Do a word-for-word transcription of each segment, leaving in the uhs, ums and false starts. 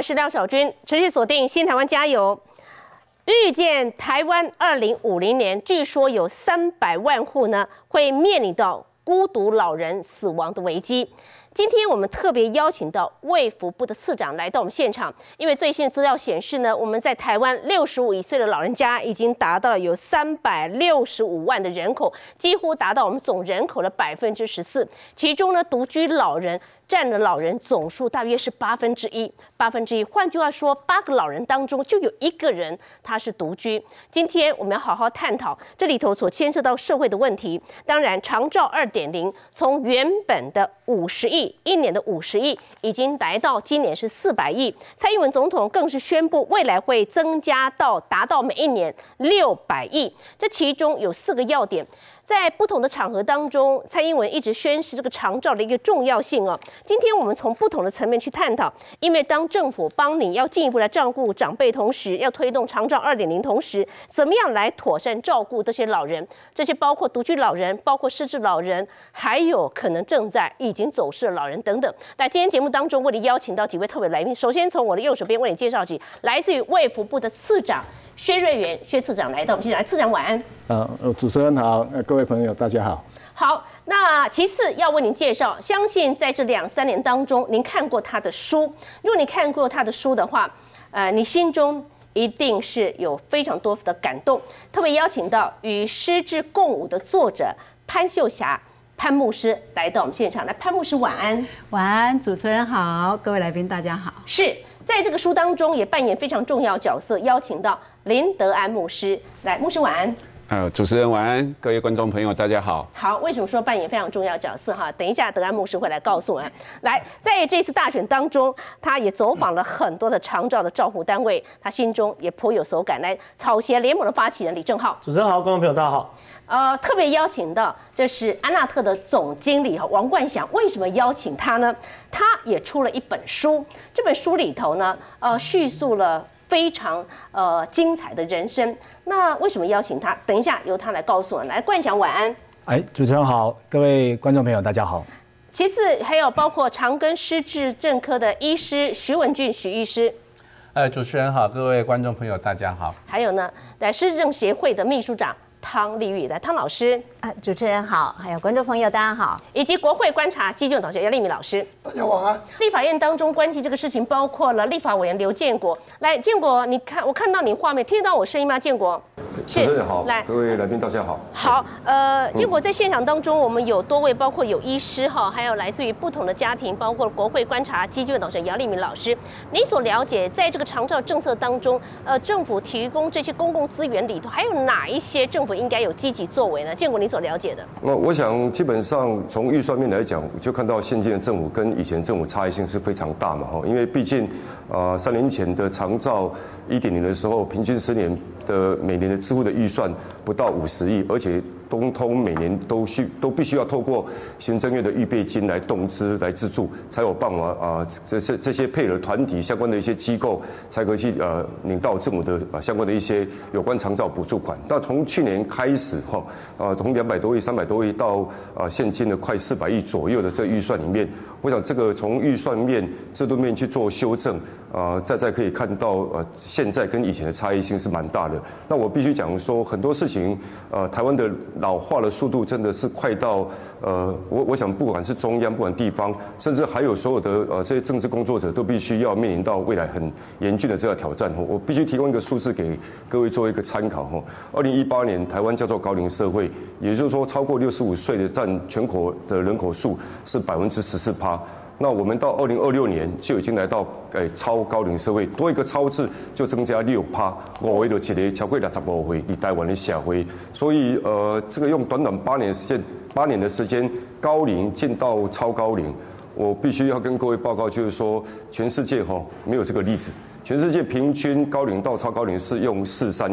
是廖小军，持续锁定新台湾加油。预见台湾二零五零年，据说有三百万户呢会面临到孤独老人死亡的危机。今天我们特别邀请到卫福部的次长来到我们现场，因为最新的资料显示呢，我们在台湾六十五以岁的老人家已经达到了有三百六十五万的人口，几乎达到我们总人口的百分之十四。其中呢，独居老人占了老人总数大约是八分之一，八分之一。换句话说，八个老人当中就有一个人他是独居。今天我们要好好探讨这里头所牵涉到社会的问题。当然，长照 二点零 从原本的五十亿，一年的五十亿，已经来到今年是四百亿。蔡英文总统更是宣布，未来会增加到达到每一年六百亿。这其中有四个要点。在不同的场合当中，蔡英文一直宣示这个长照的一个重要性哦。今天我们从不同的层面去探讨，因为当政府帮你要进一步来照顾长辈，同时要推动长照 二点零， 同时怎么样来妥善照顾这些老人？这些包括独居老人，包括失智老人，还有可能正在已经走失的老人等等。在今天节目当中，为了邀请到几位特别来宾，首先从我的右手边为你介绍起，来自于卫福部的次长薛瑞元薛次长来到我们现场，来，次长晚安。 呃，主持人好，各位朋友大家好。 好，那其次要为您介绍，相信在这两三年当中，您看过他的书。如果你看过他的书的话，呃，你心中一定是有非常多的感动。特别邀请到与失智共舞的作者潘秀霞潘牧师来到我们现场。来，潘牧师晚安。 晚安，主持人好，各位来宾大家好。 是在这个书当中也扮演非常重要角色，邀请到林德安牧师来，牧师晚安。 呃，主持人晚安，各位观众朋友，大家好。 好，为什么说扮演非常重要角色哈？等一下，德安牧师会来告诉我们。来，在这次大选当中，他也走访了很多的长照的照护单位，他心中也颇有所感。来，草协联盟的发起人李正浩， 主持人好，观众朋友大家好。 呃，特别邀请到这是安纳特的总经理哈王冠祥。为什么邀请他呢？他也出了一本书，这本书里头呢，呃，叙述了非常呃精彩的人生。那为什么邀请他？等一下由他来告诉我们。来，冠祥晚安。 哎，主持人好，各位观众朋友大家好。 其次还有包括长庚失智症科的医师徐文俊徐医师。 呃，主持人好，各位观众朋友大家好。 还有呢，来失智症协会的秘书长汤丽玉，来汤老师。 啊，主持人好，还有观众朋友大家好， 以及国会观察基金导师姚立明老师。 大家晚安。 立法院当中关心这个事情，包括了立法委员刘建国。来，建国，你看我看到你画面，听得到我声音吗？建国。 主持人好，来，各位来宾大家好。 好，呃，建国在现场当中，我们有多位，包括有医师哈，还有来自于不同的家庭，包括国会观察基金会导师姚立明老师。你所了解，在这个长照政策当中，呃，政府提供这些公共资源里头，还有哪一些政府应该有积极作为呢？建国，你所了解的？ 那我想，基本上从预算面来讲，就看到现今的政府跟以前政府差异性是非常大嘛，哈，因为毕竟，呃，三年前的长照 一点零 的时候，平均十年的每年的支付的预算不到五十亿，而且东通每年都需都必须要透过行政院的预备金来动资来资助，才有办法啊，这些这些配合团体相关的一些机构才可以去呃领到政府的啊相关的一些有关长照补助款。那从去年开始哈，啊从两百多亿、三百多亿到啊现今的快四百亿左右的这个预算里面，我想这个从预算面、制度面去做修正。 啊，再再可以看到，呃，现在跟以前的差异性是蛮大的。那我必须讲说，很多事情，呃，台湾的老化的速度真的是快到，呃，我我想不管是中央，不管地方，甚至还有所有的呃这些政治工作者，都必须要面临到未来很严峻的这个挑战。我必须提供一个数字给各位做一个参考哈。二零一八年，台湾叫做高龄社会，也就是说，超过六十五岁的占全国的人口数是百分之十四趴。 那我们到二零二六年就已经来到诶超高龄社会，多一个超字就增加六趴，五位就一个超过六十五岁，以台湾的社会，所以呃这个用短短八年时间，八年的时间，高龄进到超高龄，我必须要跟各位报告，就是说全世界哈没有这个例子。 全世界平均高龄到超高龄是用四三年，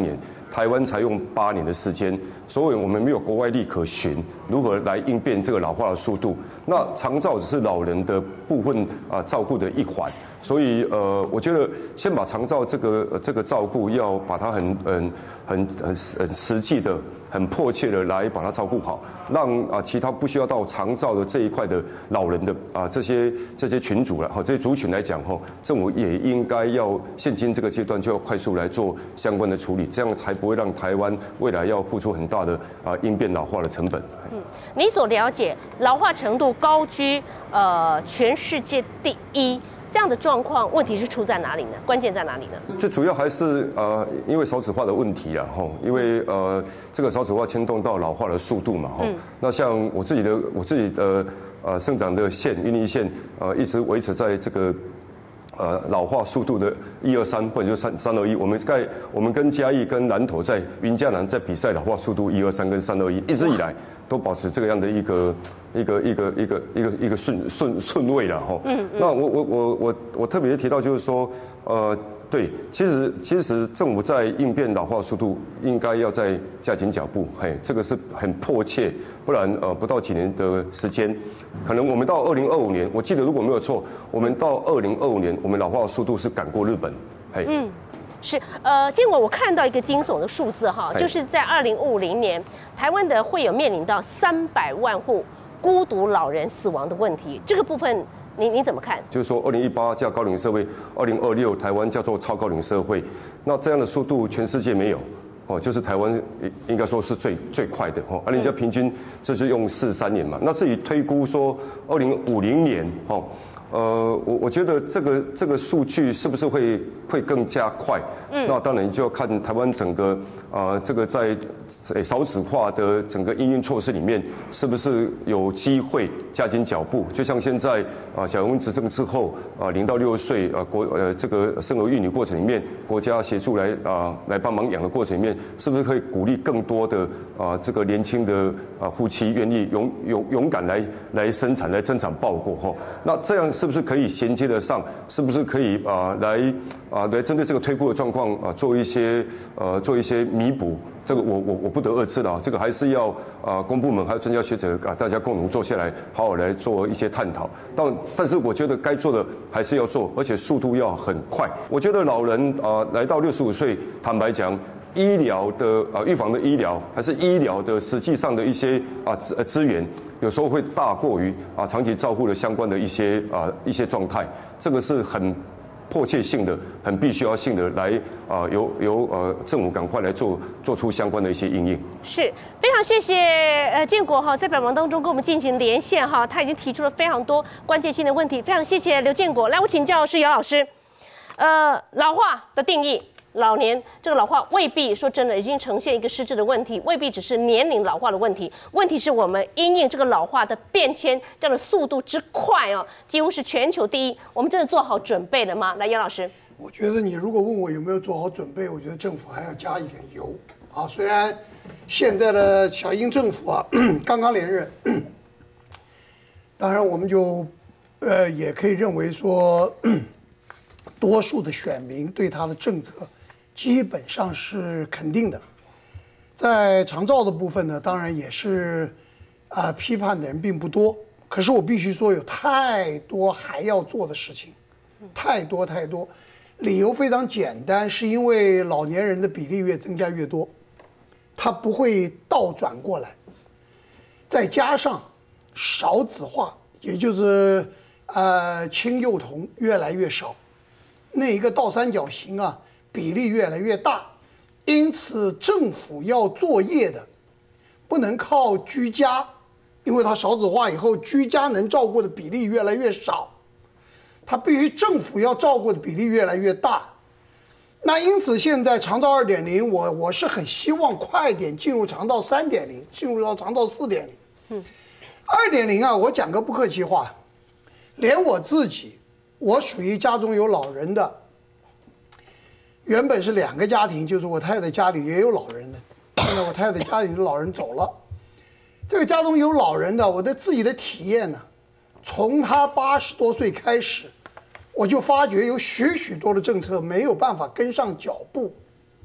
台湾才用八年的时间，所以我们没有国外力可循，如何来应变这个老化的速度？那长照只是老人的部分啊照顾的一环，所以呃，我觉得先把长照这个、呃、这个照顾要把它很很很很很实际的、很迫切的来把它照顾好，让啊其他不需要到长照的这一块的老人的啊这些这些群组了哈，这些族群来讲哈，政府也应该要现今这个阶段就要快速来做相关的处理，这样才不会让台湾未来要付出很大的啊应变老化的成本。 嗯，你所了解老化程度高居呃全世界第一。这样的状况，问题是出在哪里呢？关键在哪里呢？ 最主要还是呃，因为少子化的问题啊，吼，因为呃，这个少子化牵动到老化的速度嘛，吼、嗯。那像我自己的我自己的呃生长的县云林县，呃，一直维持在这个呃老化速度的一二三，或者就三三二一。我们在我们跟嘉义跟南投在云嘉南在比赛老化速度一二三跟三二一，一直以来都保持这个样的一个。一个一个一个一个一个顺顺顺位了哈，嗯嗯，那我我我我我特别提到就是说，呃，对，其实其实政府在应变老化速度应该要再加紧脚步，嘿，这个是很迫切，不然呃不到几年的时间，可能我们到二零二五年，我记得如果没有错，我们到二零二五年，我们老化的速度是赶过日本，嘿，嗯。 是，呃，结果我看到一个惊悚的数字哈，就是在二零五零年，台湾的会有面临到三百万户孤独老人死亡的问题，这个部分你你怎么看？ 就是说，二零一八叫高龄社会，二零二六台湾叫做超高龄社会，那这样的速度全世界没有，哦，就是台湾应该说是最最快的哦，而人家平均这是用四三年嘛，那至于推估说二零五零年哦。呃，我我觉得这个这个数据是不是会会更加快？嗯，那当然就要看台湾整个啊、呃、这个在少子化的整个因应措施里面，是不是有机会加紧脚步？就像现在啊、呃、小英执政之后啊零到六岁啊国呃这个生儿育女过程里面，国家协助来啊、呃、来帮忙养的过程里面，是不是可以鼓励更多的啊、呃、这个年轻的啊夫妻愿意勇勇勇敢来来生产来增产报国哈？那这样。是不是可以衔接得上？是不是可以啊、呃、来啊、呃、来针对这个推估的状况啊做一些呃做一些弥补？这个我我我不得而知了，这个还是要啊、呃、公部门还有专家学者啊大家共同坐下来好好来做一些探讨。但但是我觉得该做的还是要做，而且速度要很快。我觉得老人啊、呃、来到六十五岁，坦白讲。医疗的啊，预防的医疗还是医疗的实际上的一些啊资资源，有时候会大过于啊长期照护的相关的一些啊一些状态，这个是很迫切性的、很必须要性的来啊由由呃政府赶快来做做出相关的一些因应。 是非常谢谢呃建国哈在百忙当中跟我们进行连线哈，他已经提出了非常多关键性的问题，非常谢谢刘建国。来，我请教是姚老师，呃老化的定义。老年这个老化未必说真的已经呈现一个实质的问题，未必只是年龄老化的问题。问题是我们因应这个老化的变迁，这样的速度之快哦，几乎是全球第一。我们真的做好准备了吗？来，杨老师， 我觉得你如果问我有没有做好准备，我觉得政府还要加一点油啊。虽然现在的小英政府啊刚刚连任，当然我们就呃也可以认为说，多数的选民对他的政策。基本上是肯定的，在长照的部分呢，当然也是，啊、呃，批判的人并不多。可是我必须说，有太多还要做的事情，太多太多。理由非常简单，是因为老年人的比例越增加越多，它不会倒转过来。再加上少子化，也就是呃亲幼童越来越少，那一个倒三角形啊。比例越来越大，因此政府要作业的，不能靠居家，因为它少子化以后，居家能照顾的比例越来越少，它必须政府要照顾的比例越来越大。那因此现在长照二点零，我我是很希望快点进入长照三点零，进入到长照四点零。嗯，二点零啊，我讲个不客气话，连我自己，我属于家中有老人的。原本是两个家庭，就是我太太家里也有老人的，现在我太太家里的老人走了，这个家中有老人的，我的自己的体验呢，从他八十多岁开始，我就发觉有许许多的政策没有办法跟上脚步，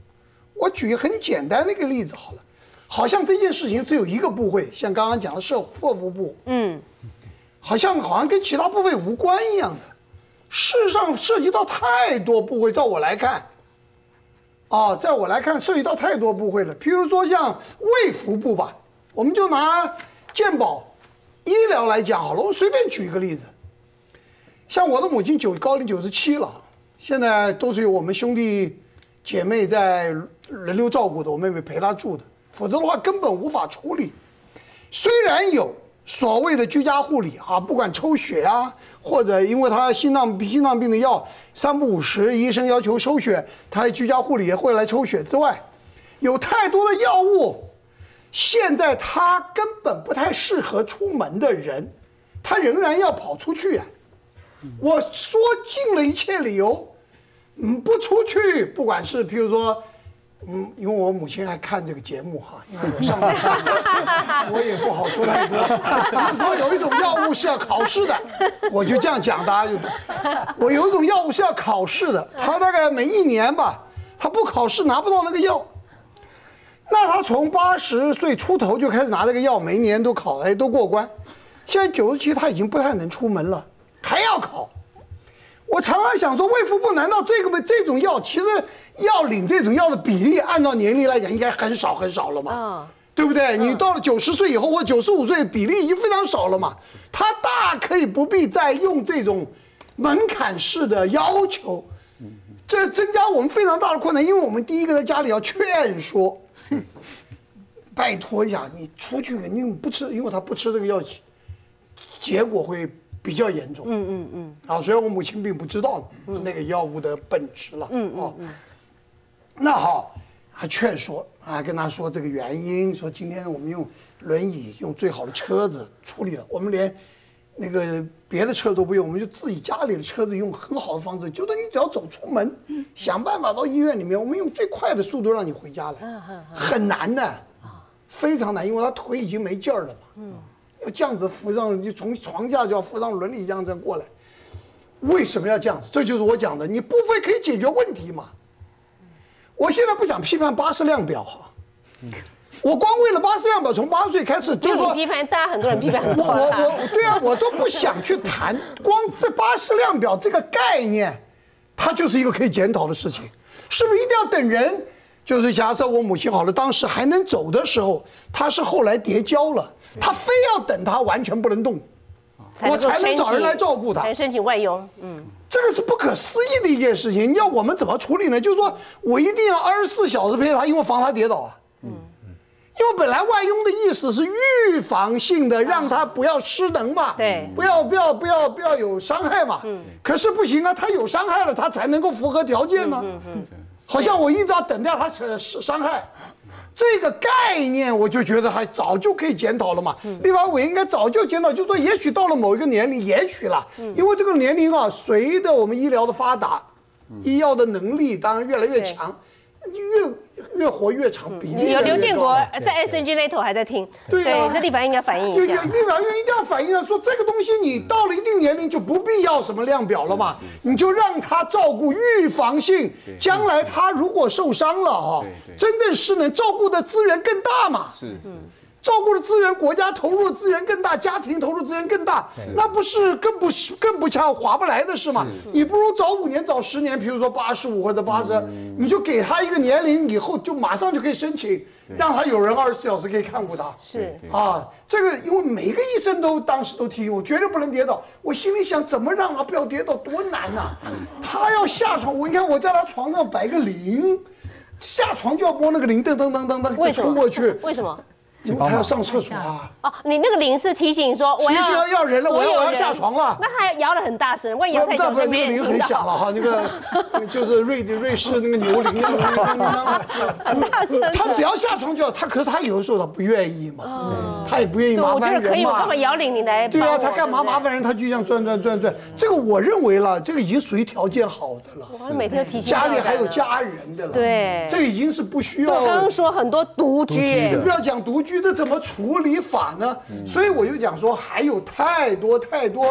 我举一个很简单的一个例子好了，好像这件事情只有一个部会，像刚刚讲的社社福部，嗯，好像好像跟其他部会无关一样的。事实上涉及到太多部会，照我来看，啊，在我来看涉及到太多部会了。譬如说像卫福部吧，我们就拿健保、医疗来讲好了，我随便举一个例子。像我的母亲九高龄九十七了，现在都是由我们兄弟姐妹在轮流照顾的，我妹妹陪她住的，否则的话根本无法处理。虽然有所谓的居家护理啊，不管抽血啊，或者因为她心脏心脏病的药三不五时，医生要求抽血，她居家护理也会来抽血之外，有太多的药物，现在她根本不太适合出门的人，她仍然要跑出去啊。我说尽了一切理由，嗯，不出去，不管是譬如说，嗯，因为我母亲还看这个节目哈，因为我上面我也不好说太多。比如说有一种药物是要考试的，我就这样讲，大家就，我有一种药物是要考试的，他大概每一年吧，他不考试拿不到那个药，那他从八十岁出头就开始拿这个药，每一年都考，哎，都过关。现在九十七他已经不太能出门了。还要考，我常常想说，卫福部难道这个这种药，其实要领这种药的比例，按照年龄来讲，应该很少很少了嘛，哦、对不对？嗯、你到了九十岁以后或九十五岁，比例已经非常少了嘛，他大可以不必再用这种门槛式的要求，这增加我们非常大的困难，因为我们第一个在家里要劝说，拜托一下，你出去肯定不吃，因为他不吃这个药，结果会比较严重，嗯嗯嗯，啊，虽然我母亲并不知道那个药物的本质了，嗯哦，那好，还劝说啊，跟他说这个原因，说今天我们用轮椅，用最好的车子处理了，我们连那个别的车都不用，我们就自己家里的车子用很好的方式，就是你只要走出门，想办法到医院里面，我们用最快的速度让你回家来，很难的，非常难，因为他腿已经没劲儿了嘛，嗯。要这样子扶上，就从床下就要扶上轮椅这样这样过来，为什么要这样子？这就是我讲的，你部分可以解决问题嘛。我现在不想批判巴氏量表哈，我光为了巴氏量表从八十岁开始，就是说批判，大家很多人批判很多。 我我我对啊，我都不想去谈，光这巴氏量表这个概念，它就是一个可以检讨的事情，是不是一定要等人？就是假设我母亲好了，当时还能走的时候，她是后来跌跤了，她非要等她完全不能动，我才能找人来照顾她， 才申请外佣。嗯， 这个是不可思议的一件事情。你要我们怎么处理呢？就是说我一定要二十四小时陪她，因为防她跌倒啊。嗯，因为本来外佣的意思是预防性的，让她不要失能嘛， 对， 不要不要不要不要有伤害嘛。嗯，可是不行啊，她有伤害了，她才能够符合条件呢。嗯嗯。好像我一直要等掉他伤害，这个概念我就觉得还早就可以检讨了嘛。立法委应该早就检讨，就说也许到了某一个年龄，也许了，因为这个年龄啊，随着我们医疗的发达，医药的能力当然越来越强，越越活越长，比例有刘建国在 S N G 那头还在听， 对啊， 这立法院应该反映一下。 立法院一定要反映啊，说这个东西你到了一定年龄就不必要什么量表了嘛，你就让他照顾预防性，将来他如果受伤了哈，真正失能，照顾的资源更大嘛。是，照顾的资源，国家投入的资源更大，家庭投入资源更大，那不是更不更不强划不来的事吗？你不如早五年早十年，比如说八十五或者八十，你就给他一个年龄，以后就马上就可以申请，让他有人二十四小时可以看顾他。 是啊，这个因为每一个医生都当时都提醒我，绝对不能跌倒。我心里想，怎么让他不要跌倒，多难呐！他要下床，我你看我在他床上摆个铃，下床就要摸那个铃，噔噔噔噔噔，冲过去。 为什么？ 因为他要上厕所啊！ 哦，你那个铃是提醒说我要要要人了，我要我要下床了。 那他摇得很大声，万一摇太小声， 那个铃很响了哈，那个就是瑞瑞士那个牛铃， 很大声。 他只要下床就要他，可是他有的时候他不愿意嘛，他也不愿意麻烦人嘛。 我觉得可以，我干嘛摇铃你来？ 对啊，他干嘛麻烦人？他就这样转转转转。这个我认为了，这个已经属于条件好的了。 我每天都提醒。 家里还有家人的了。 对， 这已经是不需要。 我刚刚说很多独居， 不要讲独居。这怎么处理法呢？嗯、所以我就讲说，还有太多太多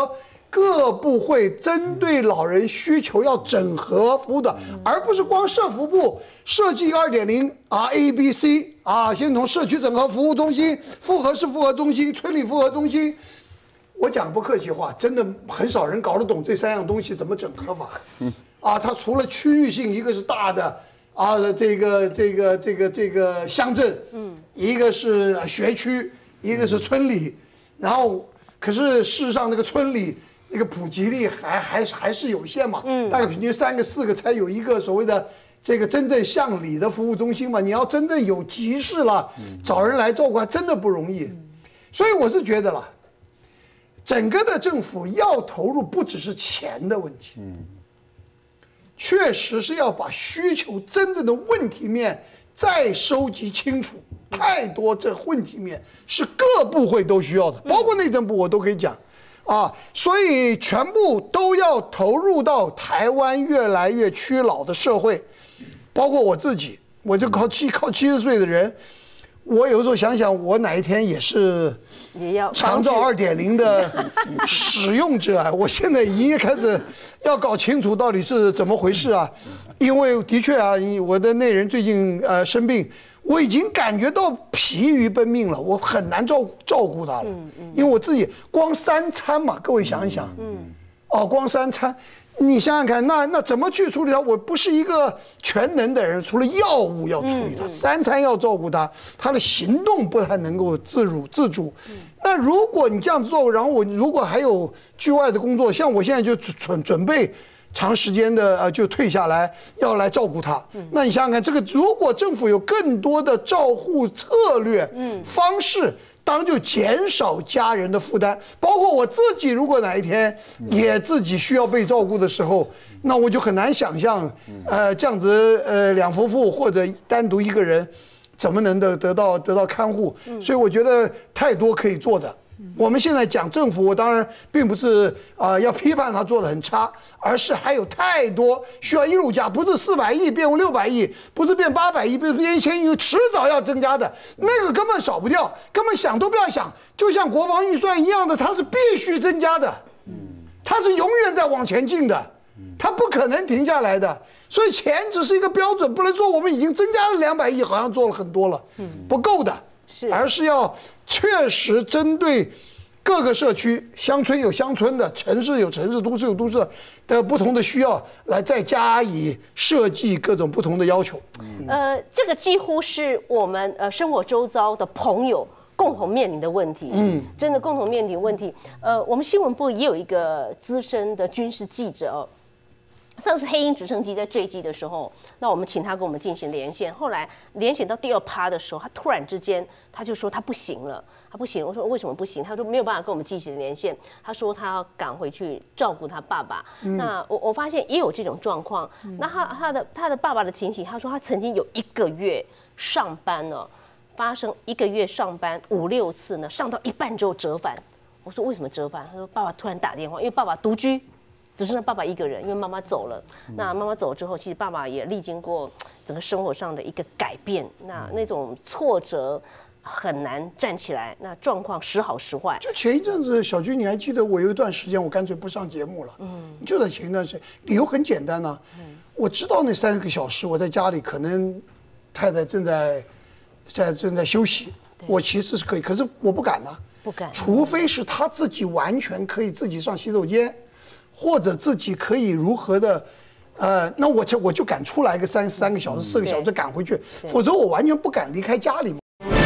各部会针对老人需求要整合服务的，而不是光社福部设计二点零啊 A B C 啊，先从社区整合服务中心、复合式复合中心、村里复合中心。我讲不客气话，真的很少人搞得懂这三样东西怎么整合法。啊，它除了区域性，一个是大的啊，这个这个这个这个乡镇，嗯，一个是学区，一个是村里，然后可是事实上那个村里那个普及率还还是还是有限嘛，嗯，大概平均三个四个才有一个所谓的这个真正向里的服务中心嘛。你要真正有急事了，找人来照顾还真的不容易，所以我是觉得啦。整个的政府要投入不只是钱的问题，嗯，确实是要把需求真正的问题面再收集清楚。太多这问题面是各部会都需要的，包括内政部我都可以讲，啊，所以全部都要投入到台湾越来越趋老的社会，包括我自己，我就靠七靠七十岁的人。我有时候想想，我哪一天也是长照二点零的使用者啊！我现在已经开始要搞清楚到底是怎么回事啊！因为的确啊，我的内人最近呃生病，我已经感觉到疲于奔命了，我很难照照顾他了。因为我自己光三餐嘛，各位想一想，哦，光三餐。你想想看，那那怎么去处理它？我不是一个全能的人，除了药物要处理它，三餐要照顾它，他的行动不太能够自主自主。那如果你这样做，然后我如果还有局外的工作，像我现在就准准备长时间的呃就退下来，要来照顾他。那你想想看，这个如果政府有更多的照护策略、方式。当然就减少家人的负担，包括我自己，如果哪一天也自己需要被照顾的时候，那我就很难想象，呃，这样子呃两夫妇或者单独一个人，怎么能得得到得到看护？所以我觉得太多可以做的。我们现在讲政府，我当然并不是啊、呃、要批判他做得很差，而是还有太多需要一路加，不是四百亿变六百亿，不是变八百亿，不是变一千亿，迟早要增加的，那个根本少不掉，根本想都不要想，就像国防预算一样的，它是必须增加的，它是永远在往前进的，它不可能停下来的，所以钱只是一个标准，不能说我们已经增加了两百亿，好像做了很多了，不够的。而是要确实针对各个社区，乡村有乡村的，城市有城市，都市有都市的不同的需要，来再加以设计各种不同的要求。 呃，这个几乎是我们呃生活周遭的朋友共同面临的问题。嗯，真的共同面临问题。呃，我们新闻部也有一个资深的军事记者哦。上次黑鹰直升机在坠机的时候，那我们请他跟我们进行连线。后来连线到第二趴的时候，他突然之间他就说他不行了，他不行。我说为什么不行？他说没有办法跟我们进行连线。他说他要赶回去照顾他爸爸。嗯、那我我发现也有这种状况。嗯、那他他的他的爸爸的情形，他说他曾经有一个月上班呢，发生一个月上班五六次呢，上到一半之后折返。我说为什么折返？他说爸爸突然打电话，因为爸爸独居。只剩下爸爸一个人，因为妈妈走了。那妈妈走了之后，其实爸爸也历经过整个生活上的一个改变。那那种挫折很难站起来，那状况时好时坏。 就前一阵子，小军，你还记得我有一段时间我干脆不上节目了？嗯，就在前一段时间，理由很简单呢、啊。嗯，我知道那三个小时我在家里，可能太太正在在正在休息，我其实是可以，可是我不敢呢、啊。 不敢， 除非是他自己完全可以自己上洗手间。或者自己可以如何的，呃，那我就我就敢出来个三三个小时、四个小时赶回去，否则我完全不敢离开家里。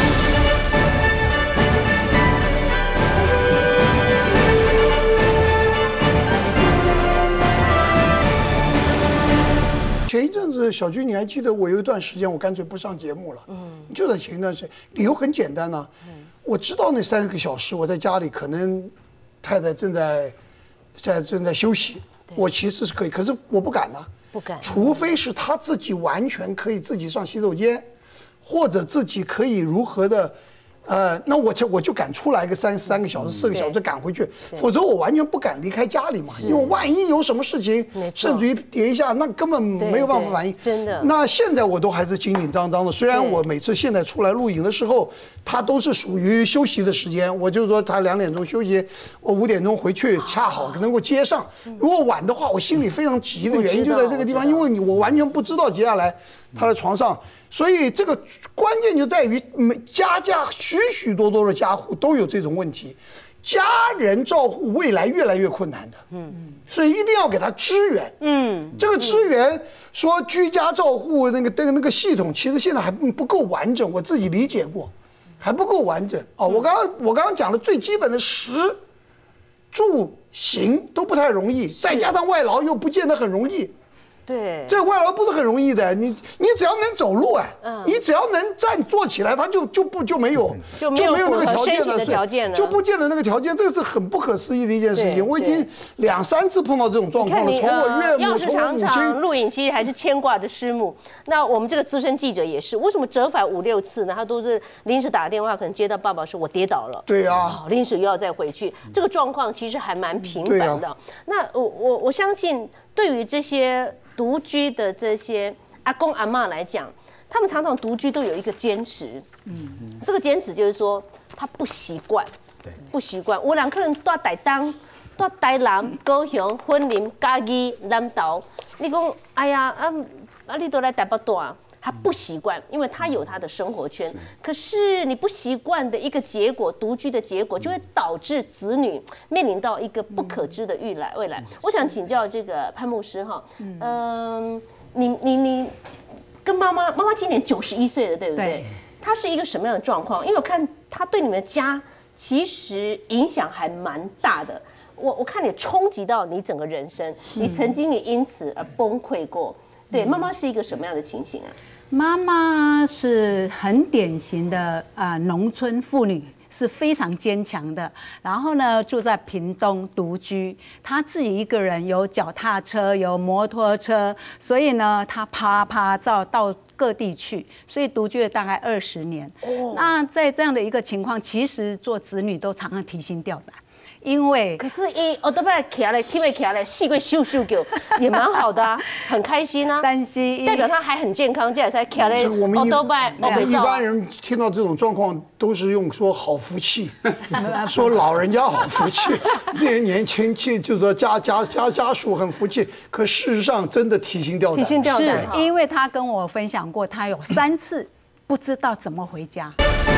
前一阵子，小军，你还记得我有一段时间我干脆不上节目了？嗯，就在前一段时间，理由很简单呢、啊。嗯，我知道那三个小时我在家里，可能太太正在。在正在休息，我其实是可以，可是我不敢呢、啊。 不敢， 除非是他自己完全可以自己上洗手间，或者自己可以如何的， 呃，那我就我就敢出来个三三个小时、四个小时赶回去，否则我完全不敢离开家里嘛，因为万一有什么事情，甚至于跌一下，那根本没有办法反应。 真的。 那现在我都还是紧紧张张的，虽然我每次现在出来录影的时候，它都是属于休息的时间，我就说他两点钟休息，我五点钟回去，恰好能够接上。如果晚的话，我心里非常急的原因就在这个地方，因为你我完全不知道接下来他的床上。所以这个关键就在于，每家家许许多多的家户都有这种问题，家人照护未来越来越困难的，嗯，所以一定要给他支援，嗯，这个支援说居家照护那个那个那个系统，其实现在还不够完整，我自己理解过，还不够完整哦。我刚刚我刚刚讲的最基本的食、住、行都不太容易，再加上外劳又不见得很容易。 对， 这外劳不是很容易的，你你只要能走路哎，嗯、你只要能站坐起来，他就就不就没有就没有那个条件了， 条件了就不见得那个条件，这个是很不可思议的一件事情。我已经两三次碰到这种状况了，从我岳母，从我母亲。 录影机还是牵挂着师母。那我们这个资深记者也是，为什么折返五六次呢？他都是临时打电话，可能接到爸爸说我跌倒了， 对啊， 哦、临时又要再回去，这个状况其实还蛮频繁的。啊、那我我我相信，对于这些独居的这些阿公阿嬷来讲，他们常常独居都有一个坚持，嗯，这个坚持就是说他不习惯，对，不习惯。有人可能住台东、住台南、高雄、云林、嘉义、南投，你讲，哎呀，啊啊，你都来台北住啊，他不习惯，因为他有他的生活圈。可是你不习惯的一个结果，独居的结果，就会导致子女面临到一个不可知的未来。未来，我想请教这个潘牧师哈，嗯，你你你跟妈妈，妈妈今年九十一岁了，对不对？对。她是一个什么样的状况？因为我看她对你们家其实影响还蛮大的。我我看你冲击到你整个人生，你曾经也因此而崩溃过。对，妈妈是一个什么样的情形啊？ 妈妈是很典型的啊，农村妇女，是非常坚强的。然后呢，住在屏东独居，她自己一个人，有脚踏车，有摩托车，所以呢，她啪啪照到各地去，所以独居了大概二十年。哦、那在这样的一个情况，其实做子女都常常提心吊胆。因为可是一哦，都不起来，踢不起来，细个咻咻叫也蛮好的啊，很开心啊。 但是代表他还很健康，这样才起来。 我们一我们一般人听到这种状况，都是用说好福气，说老人家好福气，那些年轻气就说家家家家属很福气。可事实上真的提心吊胆。 提心吊胆， 是因为他跟我分享过，他有三次不知道怎么回家。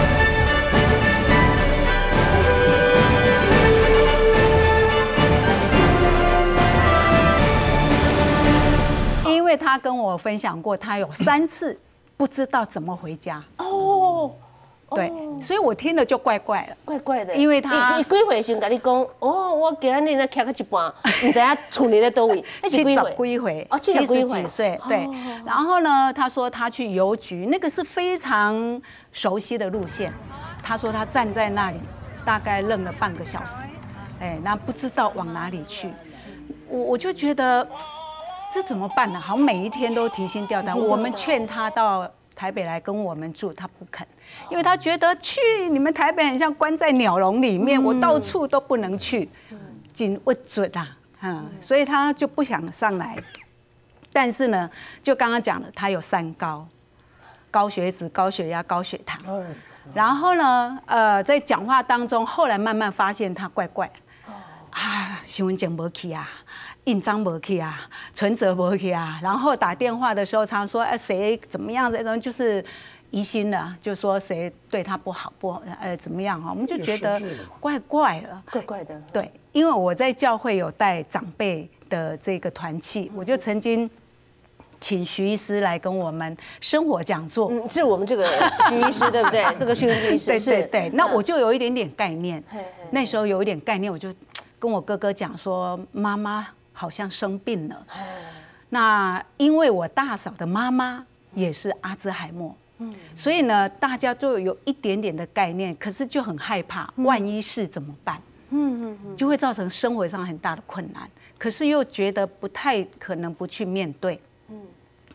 因为他跟我分享过，他有三次不知道怎么回家。哦，对，所以我听了就怪怪了， 怪怪的。 因为他你几岁时跟你讲，哦，我今日呢徛到一半，唔知影厝里在倒位， 七十几回， 哦，七十几岁，对。然后呢，他说他去邮局，那个是非常熟悉的路线。他说他站在那里，大概愣了半个小时，哎，那不知道往哪里去。我我就觉得。这怎么办呢？好像每一天都提心吊胆。我们劝他到台北来跟我们住，他不肯，因为他觉得去你们台北很像关在鸟笼里面，我到处都不能去，紧不准啊，嗯，所以他就不想上来。但是呢，就刚刚讲了，他有三高：高血脂、高血压、高血糖。然后呢，呃，在讲话当中，后来慢慢发现他怪怪，啊，新闻讲没去啊。印章没去啊，存折没去啊，然后打电话的时候常说，哎，谁怎么样？这种就是疑心了，就说谁对他不好，不呃怎么样哈？我们就觉得怪怪了， 怪怪的。 对，因为我在教会有带长辈的这个团契，我就曾经请徐医师来跟我们生活讲座。 嗯，是我们这个徐医师对不对？这个徐医师。 对对对，那我就有一点点概念。那时候有一点概念，我就跟我哥哥讲说，妈妈好像生病了。那因为我大嫂的妈妈也是阿兹海默，所以呢，大家都有一点点的概念，可是就很害怕，万一是怎么办？嗯嗯，就会造成生活上很大的困难。可是又觉得不太可能不去面对。嗯，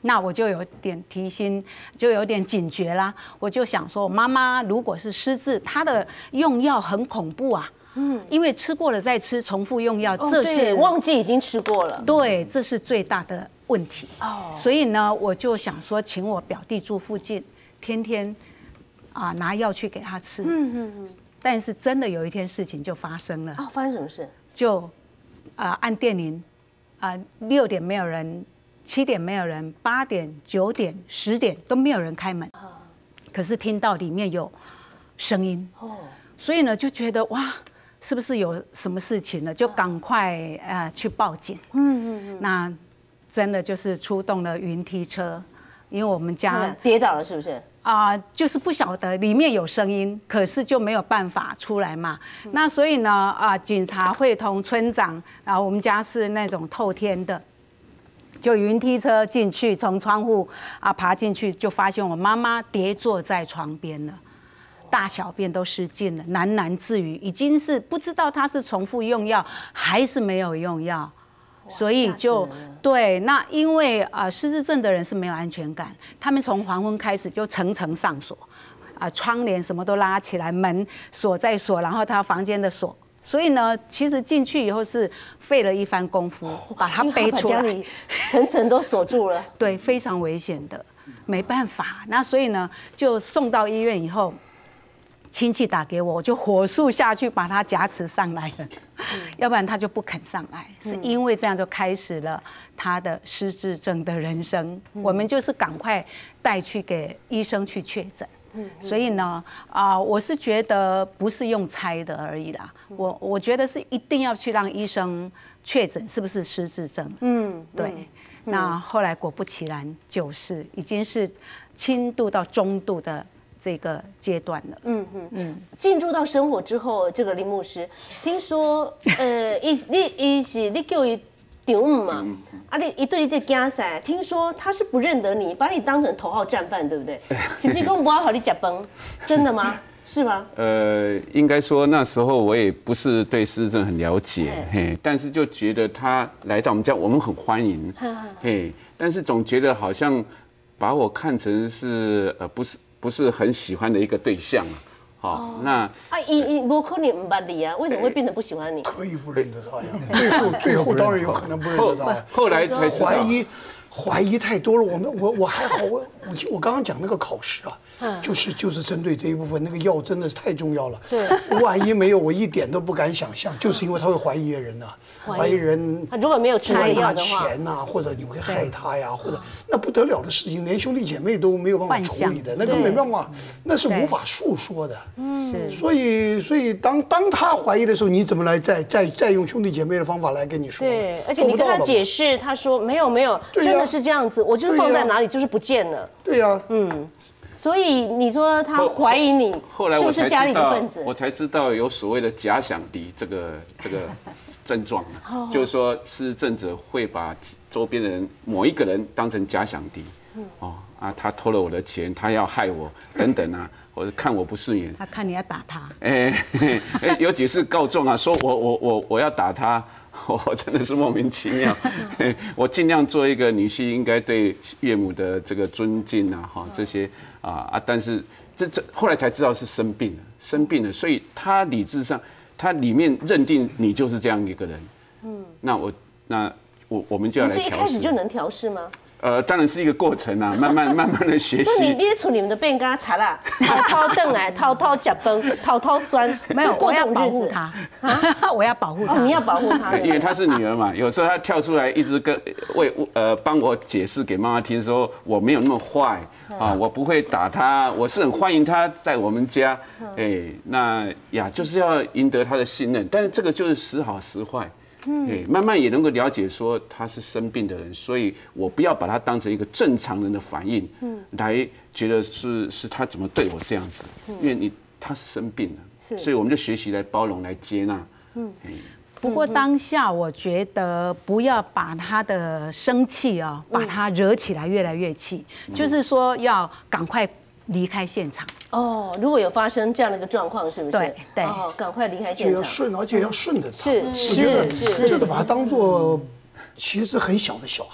那我就有点提心，就有点警觉啦。我就想说，妈妈如果是失智，她的用药很恐怖啊。嗯，因为吃过了再吃，重复用药，这是忘记已经吃过了。 对，这是最大的问题。哦，所以呢，我就想说，请我表弟住附近，天天啊拿药去给他吃。嗯嗯嗯。但是真的有一天事情就发生了。 哦，发生什么事？ 就啊按电铃，啊六点没有人，七点没有人，八点、九点、十点都没有人开门。可是听到里面有声音。哦。所以呢，就觉得哇。是不是有什么事情了？就赶快呃去报警。嗯嗯嗯。那真的就是出动了云梯车，因为我们家跌倒了，是不是？ 啊、呃，就是不晓得里面有声音，可是就没有办法出来嘛。嗯、那所以呢，啊、呃，警察会同村长，然后我们家是那种透天的，就云梯车进去，从窗户啊爬进去，就发现我妈妈跌坐在床边了。大小便都失禁了，喃喃自语，已经是不知道他是重复用药还是没有用药，所以就对。那因为啊、呃，失智症的人是没有安全感，他们从黄昏开始就层层上锁，啊、呃，窗帘什么都拉起来，门锁再锁，然后他房间的锁。所以呢，其实进去以后是费了一番功夫把他背出来， 层层都锁住了， 对，非常危险的，没办法。那所以呢，就送到医院以后。亲戚打给我，我就火速下去把他夹持上来了，嗯、要不然他就不肯上来。是因为这样就开始了他的失智症的人生。嗯、我们就是赶快带去给医生去确诊。嗯、所以呢，啊、呃，我是觉得不是用猜的而已啦。嗯、我我觉得是一定要去让医生确诊是不是失智症。嗯，对。嗯、那后来果不其然，就是已经是轻度到中度的。这个阶段了，嗯嗯嗯，进入到生活之后，这个林牧师，听说，呃，伊你伊是你叫伊丈母嘛，啊，你一对你这家噻，听说他是不认得你，把你当成头号战犯，对不对？是不是讲我要好你吃饭？真的吗？是吗？ 呃，应该说那时候我也不是对失智症很了解，嘿，但是就觉得他来到我们家，我们很欢迎，嘿，但是总觉得好像把我看成是呃不是。不是很喜欢的一个对象啊，好、哦，那啊，伊伊无可能唔捌你啊，为什么会变得不喜欢你？ 可以不认得他呀，最后最后当然有可能不认得他呀。 后来才怀疑，怀疑太多了。我们我我还好，我我我刚刚讲那个考试啊，就是就是针对这一部分，那个药真的是太重要了。对，万一没有，我一点都不敢想象，就是因为他会怀疑人呐、啊，怀疑人。 他如果没有吃药的话， 钱呐、啊，或者你会害他呀，或者那不得了的事情，连兄弟姐妹都没有办法处理的，那根本没办法，那是无法诉说的。嗯，所以所以当当他怀疑的时候，你怎么来再再再用兄弟姐妹的方法来跟你说？ 对，而且你跟他解释，他说没有没有，真的是这样子，我就是放在哪里就是不见了。 对呀， 嗯。所以你说他怀疑你， 后来是不是家里的分子？ 我才知道有所谓的假想敌这个这个症状，就是说失智症者会把周边的人某一个人当成假想敌，哦啊，他偷了我的钱，他要害我等等啊，或者看我不顺眼， 他看你要打他， 哎哎，有几次告状啊，说我我我我要打他。我真的是莫名其妙，我尽量做一个女婿应该对岳母的这个尊敬啊，哈这些啊啊，但是这这后来才知道是生病了，生病了，所以他理智上他里面认定你就是这样一个人，嗯，那我那我我们就要来调试。 你是一开始就能调试吗？ 呃，当然是一个过程啊，慢慢慢慢的学习。 所以你你从你们的变跟查啦，滔滔凳哎，滔滔脚崩，滔滔酸， 没有，我要保护他啊，我要保护他， 你要保护他， 因为她是女儿嘛，有时候她跳出来一直跟为呃帮我解释给妈妈听，说我没有那么坏啊，我不会打她，我是很欢迎她在我们家，哎，那呀就是要赢得她的信任，但是这个就是时好时坏。嗯，慢慢也能够了解说他是生病的人，所以我不要把他当成一个正常人的反应，嗯，来觉得是是他怎么对我这样子，因为你他是生病了，所以我们就学习来包容、来接纳。嗯， 不过当下我觉得不要把他的生气啊，把他惹起来越来越气，就是说要赶快离开现场。 哦，如果有发生这样的一个状况，是不是？ 对对， 哦，赶快离开现场。 就要顺，而且要顺着他。 是是是，就得把他当做其实很小的小孩了。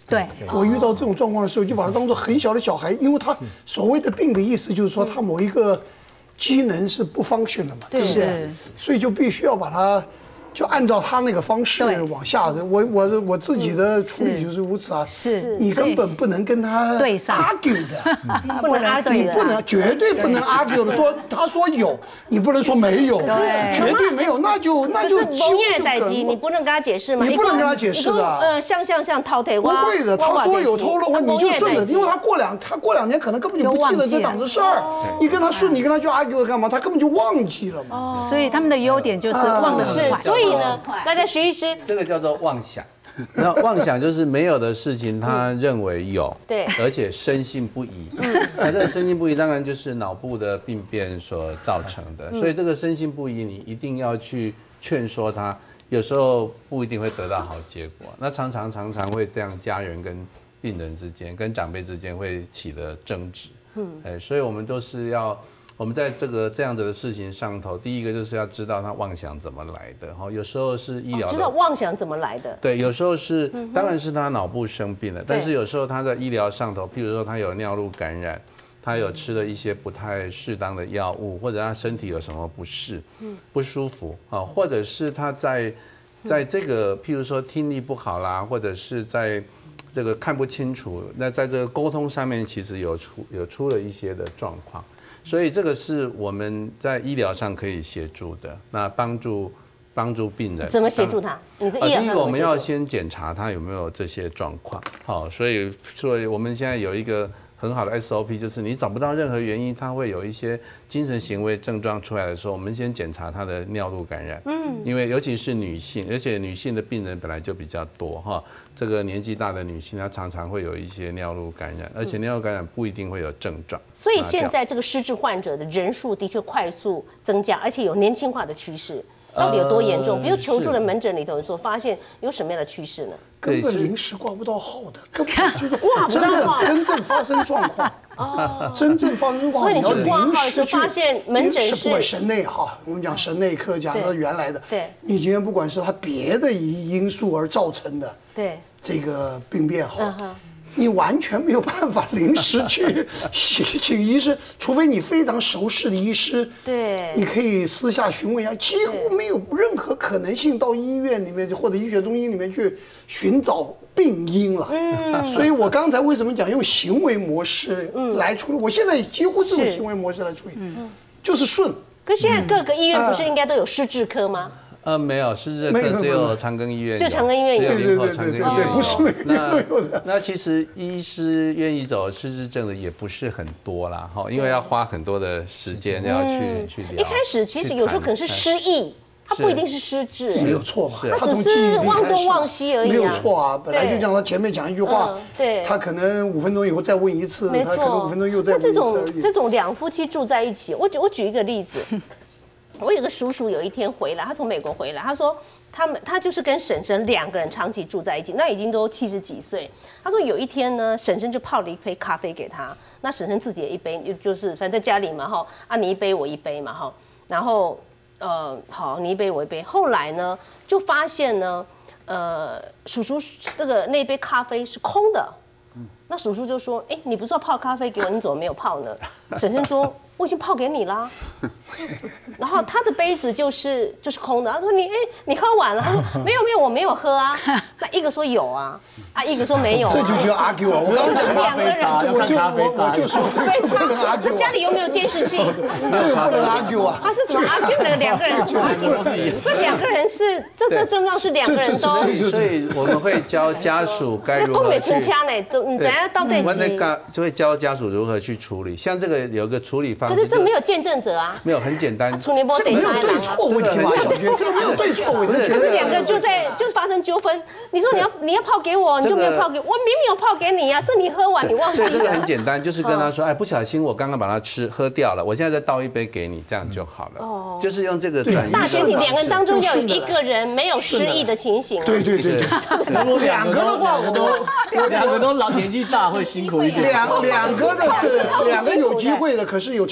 对， 我遇到这种状况的时候，就把它当做很小的小孩，因为他所谓的病的意思就是说他某一个机能是不 function 的嘛，对不对？所以就必须要把它。就按照他那个方式往下，我我我自己的处理就是如此啊。 是， 你根本不能跟他对上 argue 的， 不能 argue， 你不能绝对不能 argue 的。说他说有，你不能说没有，绝对没有，那就那就蒙眼代机，你不能跟他解释吗？ 你不能跟他解释的。 呃，像像像掏腿， 不会的。他说有偷了，我你就顺着，因为他过两他过两年可能根本就不记得这档子事儿。你跟他顺，你跟他去 argue 干嘛？他根本就忘记了嘛。 所以他们的优点就是忘得很快。 所以呢，大家徐医师， 这个叫做妄想。那妄想就是没有的事情，他认为有， 对， 而且深信不疑。那这个深信不疑，当然就是脑部的病变所造成的。所以这个深信不疑，你一定要去劝说他，有时候不一定会得到好结果。那常常常常会这样，家人跟病人之间、跟长辈之间会起了争执。嗯，哎，所以我们都是要。我们在这个这样子的事情上头，第一个就是要知道他妄想怎么来的哈，有时候是医疗的， 知道妄想怎么来的， 对，有时候是当然是他脑部生病了，但是有时候他在医疗上头，譬如说他有尿路感染，他有吃了一些不太适当的药物，或者他身体有什么不适、不舒服啊，或者是他在在这个譬如说听力不好啦，或者是在这个看不清楚，那在这个沟通上面其实有出有出了一些的状况。所以这个是我们在医疗上可以协助的，那帮助帮助病人。 怎么协助他？你说医疗上第一个我们要先检查他有没有这些状况，好，所以所以我们现在有一个很好的 S O P， 就是你找不到任何原因，他会有一些精神行为症状出来的时候，我们先检查他的尿路感染，嗯，因为尤其是女性，而且女性的病人本来就比较多哈。这个年纪大的女性，她常常会有一些尿路感染，而且尿路感染不一定会有症状。 所以现在这个失智患者的人数的确快速增加，而且有年轻化的趋势。到底有多严重？比如求助的门诊里头，你所发现有什么样的趋势呢？ 根本临时挂不到号的，根本就是挂不到号，真正发生状况。哦，真正发生状况， 所以你去挂号的时候发现门诊是不管神内哈，我们讲神内科，讲它原来的， 对， 你今天不管是它别的因素而造成的， 对， 这个病变哈。你完全没有办法临时去请医师，除非你非常熟识的医师， 对， 你可以私下询问一下，几乎没有任何可能性到医院里面或者医学中心里面去寻找病因了。嗯，所以我刚才为什么讲用行为模式来处理？我现在几乎是用行为模式来处理，就是顺。 可是现在各个医院不是应该都有失智科吗？ 呃，没有，失智科只有长庚医院， 就长庚医院有， 只有林口长庚医院， 不是每个院都有的。 那其实医师愿意走失智症的也不是很多啦，哈，因为要花很多的时间要去去聊。 一开始其实有时候可能是失忆，他不一定是失智， 没有错嘛， 他只是忘东忘西而已， 没有错啊。本来就讲他前面讲一句话， 对， 他可能五分钟以后再问一次， 没错， 他可能五分钟又再问一次。 那这种这种两夫妻住在一起，我我举一个例子。我有个叔叔，有一天回来，他从美国回来，他说他们他就是跟婶婶两个人长期住在一起，那已经都七十几岁。他说有一天呢，婶婶就泡了一杯咖啡给他，那婶婶自己也一杯，就是反正在家里嘛哈，啊你一杯我一杯嘛哈，然后呃好你一杯我一杯，后来呢就发现呢，呃叔叔那个那杯咖啡是空的，那叔叔就说，哎你不是要泡咖啡给我，你怎么没有泡呢？婶婶说。我已经泡给你啦，然后他的杯子就是就是空的。他说你哎你喝完了，他说没有没有我没有喝啊。那一个说有啊，啊一个说没有、啊。 这就叫 argue 啊！我刚刚讲两个人， 我就我我就说这个就不能 argue。 家里有没有监视器？ 这个不能 argue 啊！ 他是怎么 argue 的？两个人怎么 argue？这两个人是这这症状是两个人都。 所以我们会教家属该如何去。 东北出枪嘞，都你怎样到底？ 我们那就会教家属如何去处理。像这个有一个处理方。 可是这没有见证者啊， 没有很简单， 这没有对错问题嘛，小娟，这个没有对错问题， 可是两个就在就发生纠纷。你说你要你要泡给我，你就没有泡给我，我明明有泡给你啊，是你喝完你忘记了。 所以这个很简单，就是跟他说，哎，不小心我刚刚把它吃喝掉了，我现在再倒一杯给你，这样就好了。哦，就是用这个转移。 大前提两个人当中要有一个人没有失忆的情形。 对对对对，两个的话我都两个都老年纪大会辛苦一点。 两两个的两个有机会的，可是有成。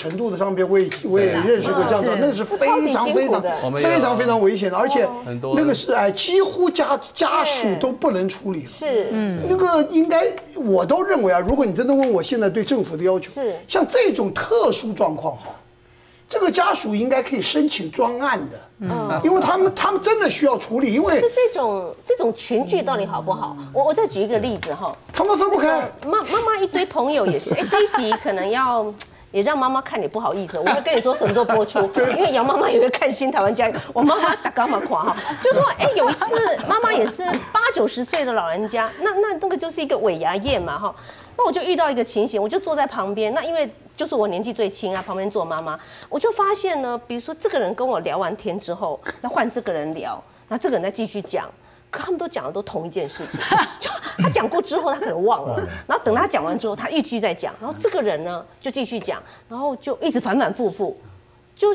程度的上面，我也我也认识过这样子，那个是非常非常非常非常危险的，而且那个是哎，几乎家家属都不能处理。 是，嗯， 那个应该我都认为啊，如果你真的问我现在对政府的要求， 是像这种特殊状况哈。这个家属应该可以申请专案的，嗯，因为他们他们真的需要处理，因为是这种这种群聚到底好不好？我我再举一个例子哈， 他们分不开。 妈妈妈一堆朋友也是，哎，这一集可能要也让妈妈看你不好意思，我会跟你说什么时候播出，因为杨妈妈也会看《新台湾家》，我妈妈打干嘛垮哈，就说哎，有一次妈妈也是八九十岁的老人家，那那那个就是一个尾牙宴嘛哈，那我就遇到一个情形，我就坐在旁边，那因为。就是我年纪最轻啊，旁边坐妈妈，我就发现呢，比如说这个人跟我聊完天之后，那换这个人聊，那这个人再继续讲，可他们都讲的都同一件事情，就他讲过之后他可能忘了，然后等他讲完之后，他又继续再讲，然后这个人呢就继续讲，然后就一直反反复复，就是。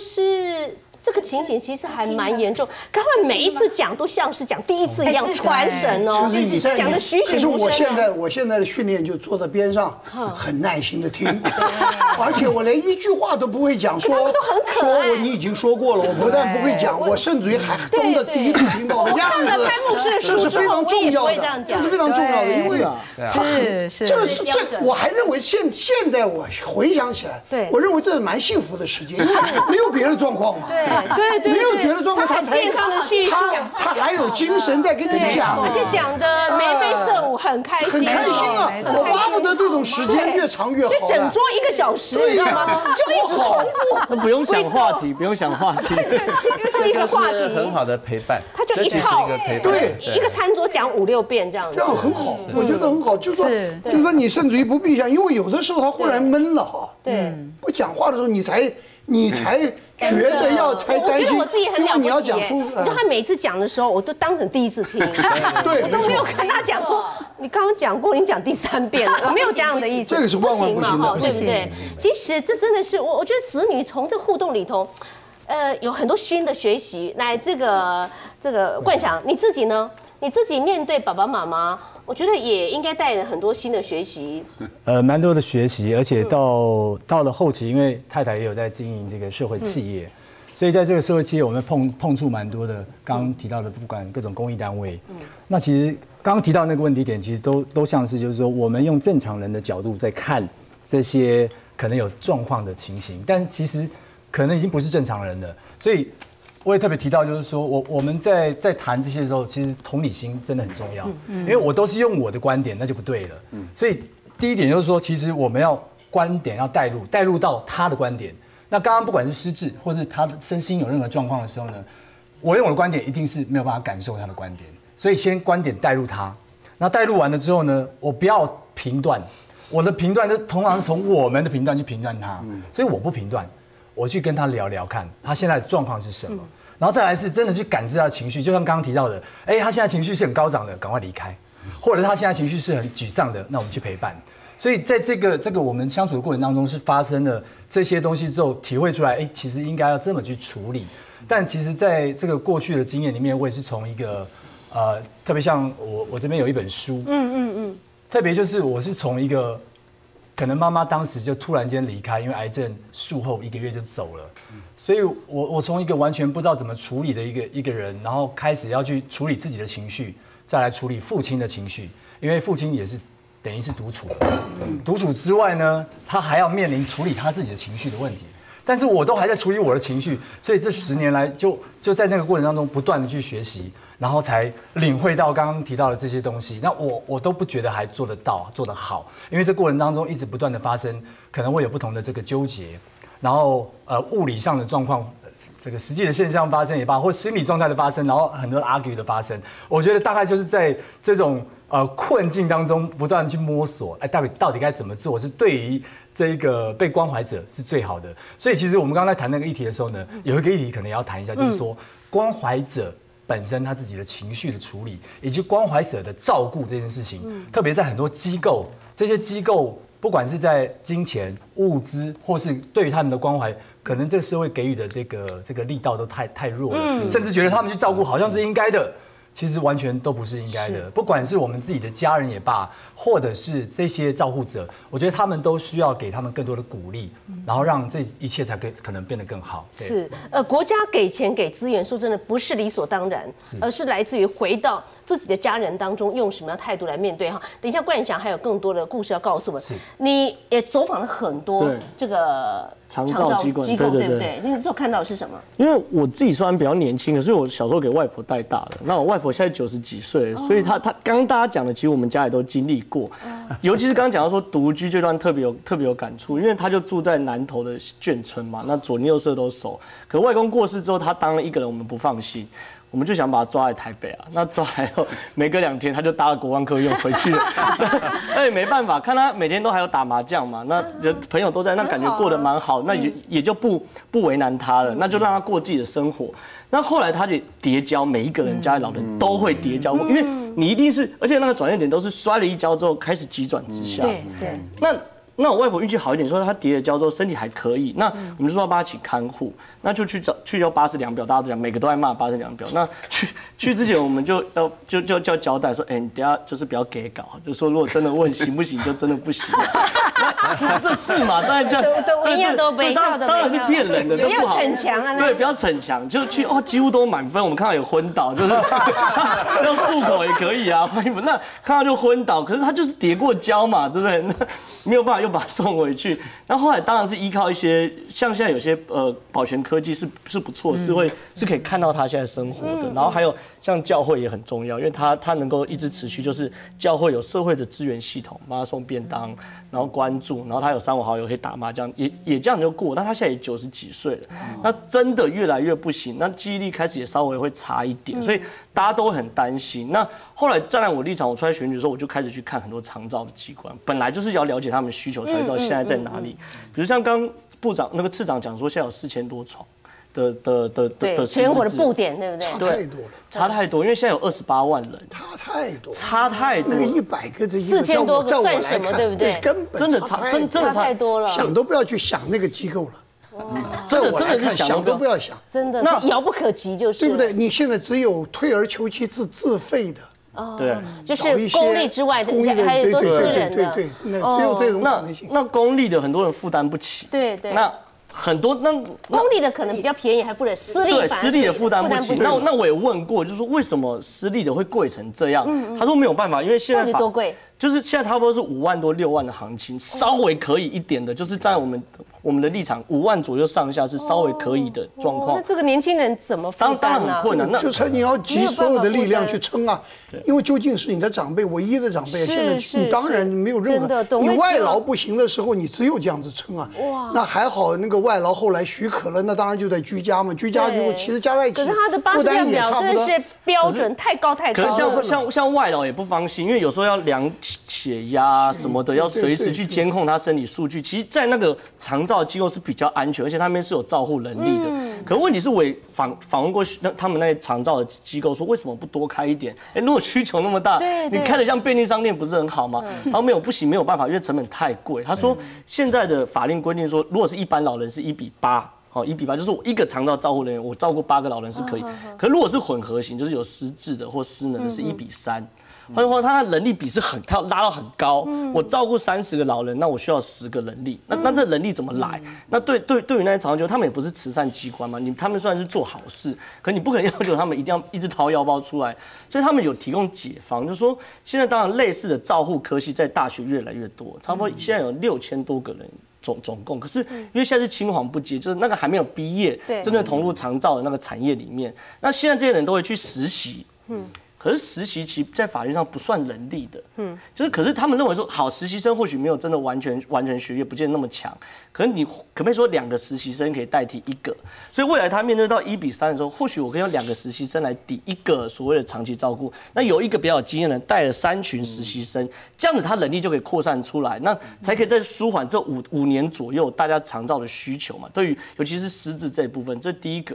这个情形其实还蛮严重，他们每一次讲都像是讲第一次一样传神哦，讲的栩栩如生。可是我现在我现在的训练就坐在边上，很耐心的听，而且我连一句话都不会讲，说说我你已经说过了，我不但不会讲，我甚至于还装的第一次听到的样子，这是非常重要的，这是非常重要的，因为是是这个是这我还认为现现在我回想起来， 对， 我认为这是蛮幸福的时间，没有别的状况嘛。 对。对对， 没有觉得状况，他才健康的叙述， 他他还有精神在跟你讲， 而且讲的眉飞色舞，很开心， 很开心啊！我巴不得这种时间越长越好， 就整桌一个小时，你知道吗？就一直重复， 不用想话题，不用想话题， 对，就一个话题， 很好的陪伴， 他就一套， 对， 一个餐桌讲五六遍这样子， 这样很好，我觉得很好，就是说，就是说你甚至于不必想，因为有的时候他忽然闷了哈， 对， 不讲话的时候你才。你才觉得要才担心， 我觉得我自己很了不起。 你要讲出， 你知道他每次讲的时候，我都当成第一次听， 对， 我都没有跟他讲说，你刚刚讲过，你讲第三遍了，我没有这样的意思。 这个是万万不行的， 对不对？其实这真的是我，我觉得子女从这互动里头，呃，有很多新的学习。来，这个这个冠翔，你自己呢？你自己面对爸爸妈妈。我觉得也应该带着很多新的学习， 呃，蛮多的学习，而且到到了后期，因为太太也有在经营这个社会企业，所以在这个社会企业，我们碰碰触蛮多的。刚刚提到的，不管各种公益单位，那其实刚刚提到那个问题点，其实都都像是就是说，我们用正常人的角度在看这些可能有状况的情形，但其实可能已经不是正常人了，所以。我也特别提到，就是说我我们在在谈这些的时候，其实同理心真的很重要，因为我都是用我的观点，那就不对了。所以第一点就是说，其实我们要观点要带入，带入到他的观点。那刚刚不管是失智，或是他的身心有任何状况的时候呢，我用我的观点一定是没有办法感受他的观点，所以先观点带入他。那带入完了之后呢，我不要评断，我的评断就通常是从我们的评断去评断他，所以我不评断。我去跟他聊聊看，他现在的状况是什么，然后再来是真的去感知他的情绪，就像刚刚提到的，哎，他现在情绪是很高涨的，赶快离开；或者他现在情绪是很沮丧的，那我们去陪伴。所以在这个这个我们相处的过程当中，是发生了这些东西之后，体会出来，哎，其实应该要这么去处理。但其实在这个过去的经验里面，我也是从一个呃，特别像我我这边有一本书，嗯嗯嗯，特别就是我是从一个。可能妈妈当时就突然间离开，因为癌症术后一个月就走了，所以我我从一个完全不知道怎么处理的一个一个人，然后开始要去处理自己的情绪，再来处理父亲的情绪，因为父亲也是等于是独处，独处之外呢，他还要面临处理他自己的情绪的问题。但是我都还在处理我的情绪，所以这十年来就就在那个过程当中不断的去学习，然后才领会到刚刚提到的这些东西。那我我都不觉得还做得到做得好，因为这过程当中一直不断的发生，可能会有不同的这个纠结，然后呃物理上的状况，这个实际的现象发生也罢，或心理状态的发生，然后很多的 argue 的发生，我觉得大概就是在这种呃困境当中不断去摸索，哎，到底到底该怎么做是对于。这一个被关怀者是最好的，所以其实我们刚才谈那个议题的时候呢，有一个议题可能也要谈一下，就是说关怀者本身他自己的情绪的处理，以及关怀者的照顾这件事情，特别在很多机构，这些机构不管是在金钱、物资，或是对于他们的关怀，可能这个社会给予的这个这个力道都太太弱了，甚至觉得他们去照顾好像是应该的。 其实完全都不是应该的。不管是我们自己的家人也罢，或者是这些照护者，我觉得他们都需要给他们更多的鼓励，然后让这一切才可可能变得更好。 是，呃，国家给钱给资源，说真的不是理所当然，而是来自于回到自己的家人当中，用什么样态度来面对哈。等一下，冠翔还有更多的故事要告诉我们。你也走访了很多这个长照机构， 机构对不对？你那时候看到的是什么？ 因为我自己虽然比较年轻，可是我小时候给外婆带大的。那我外婆现在九十几岁，所以她她刚刚大家讲的，其实我们家也都经历过。尤其是刚刚讲到说独居这段特别有特别有感触，因为她就住在南投的眷村嘛，那左邻右舍都熟。可外公过世之后，她当了一个人，我们不放心。我们就想把他抓来台北啊，那抓来后没隔两天他就搭了国光客运回去了，那也没办法，看他每天都还有打麻将嘛，那朋友都在，那感觉过得蛮好，那也也就不不为难他了，那就让他过自己的生活。那后来他就跌跤，每一个人家里老人都会跌跤过，因为你一定是，而且那个转捩点都是摔了一跤之后开始急转直下， 对对， 那。那我外婆运气好一点，说她跌了跤之后身体还可以，那我们就说要帮她请看护，那就去找去要巴氏量表，大家都讲每个都在骂巴氏量表。那去去之前我们就要就就就要交代说，哎、欸，你等下就是不要给稿，就说如果真的问行不行，就真的不行。那这次嘛，当然这样都一样都没到的， 当然是骗人的， 不要逞强啊， 对，不要逞强，就去哦，几乎都满分。我们看到有昏倒，就是要漱口也可以啊，换衣服那看到就昏倒，可是他就是跌过跤嘛，对不对？那没有办法又把他送回去。然后后来当然是依靠一些像现在有些呃保全科技是是不错，是会是可以看到他现在生活的。然后还有像教会也很重要，因为他他能够一直持续，就是教会有社会的资源系统，帮他送便当，然后关注，然后他有三五好友可以打麻将，也也这样就过。但他现在也九十几岁了，那真的越来越不行，那记忆力开始也稍微会差一点，所以大家都很担心。那后来站在我立场，我出来选举的时候，我就开始去看很多长照的机关，本来就是要了解他们需求，才知道现在在哪里。比如像刚部长那个次长讲说，现在有四千多床。的的的的的全国的布点，对不对？ 差太多了， 差太多，因为现在有二十八万人， 差太多， 差太多。 那个一百个这四千多个算什么，对不对？ 根本真的差，真真的差太多了， 想都不要去想那个机构了。 真的真的是想都不要想， 真的那遥不可及，就是对不对？你现在只有退而求其次，自费的。 哦， 对， 就是公立之外的，还有多私人的， 对对对，那只有这种可能性。 那公立的很多人负担不起， 对对。 那很多那公立的可能比较便宜，还不能私立对私立的负担不起。那那我也问过，就是说为什么私立的会贵成这样？他说没有办法，因为现在到底多贵？ 就是现在差不多是五万多六万的行情，稍微可以一点的，就是在我们我们的立场五万左右上下是稍微可以的状况。 那这个年轻人怎么负担呢？ 当然很困难， 那就是你要集所有的力量去撑啊，因为究竟是你的长辈唯一的长辈，现在你当然没有任何，你外劳不行的时候，你只有这样子撑啊。哇，那还好，那个外劳后来许可了，那当然就在居家嘛，居家如果其实加在一起， 可是他的巴氏量表真的是标准太高太高了。 可是像像像外劳也不放心，因为有时候要量血压。啊什么的，要随时去监控他身体数据。其实，在那个长照机构是比较安全，而且他们是有照护能力的。嗯、可问题是，我访访问过那他们那些长照的机构，说为什么不多开一点？哎，如果需求那么大，你开的像便利商店不是很好吗？嗯、他说没有不行，没有办法，因为成本太贵。他说现在的法令规定说，如果是一般老人是一比八。好，一比八就是我一个长照照护人员，我照顾八个老人是可以。可如果是混合型，就是有失智的或失能的，是一比三。换句话说，他的人力比是很，他要拉到很高。我照顾三十个老人，那我需要十个人力。那那这人力怎么来？那对对对于那些长照机构，他们也不是慈善机关嘛，你他们虽然是做好事，可你不可能要求他们一定要一直掏腰包出来。所以他们有提供解方，就是说现在当然类似的照护科系在大学越来越多，差不多现在有六千多个人。总总共，可是因为现在是青黄不接，就是那个还没有毕业，真的投入长照的那个产业里面，那现在这些人都会去实习，嗯，可是实习其在法律上不算人力的，嗯，就是可是他们认为说，好，实习生或许没有真的完全完成学业，不见得那么强，可是你可不可以说两个实习生可以代替一个？所以未来他面对到一比三的时候，或许我可以用两个实习生来抵一个所谓的长期照顾，那有一个比较有经验的人带了三群实习生，这样子他能力就可以扩散出来，那才可以再舒缓这五五年左右大家长照的需求嘛。对于尤其是失智这一部分，这是第一个。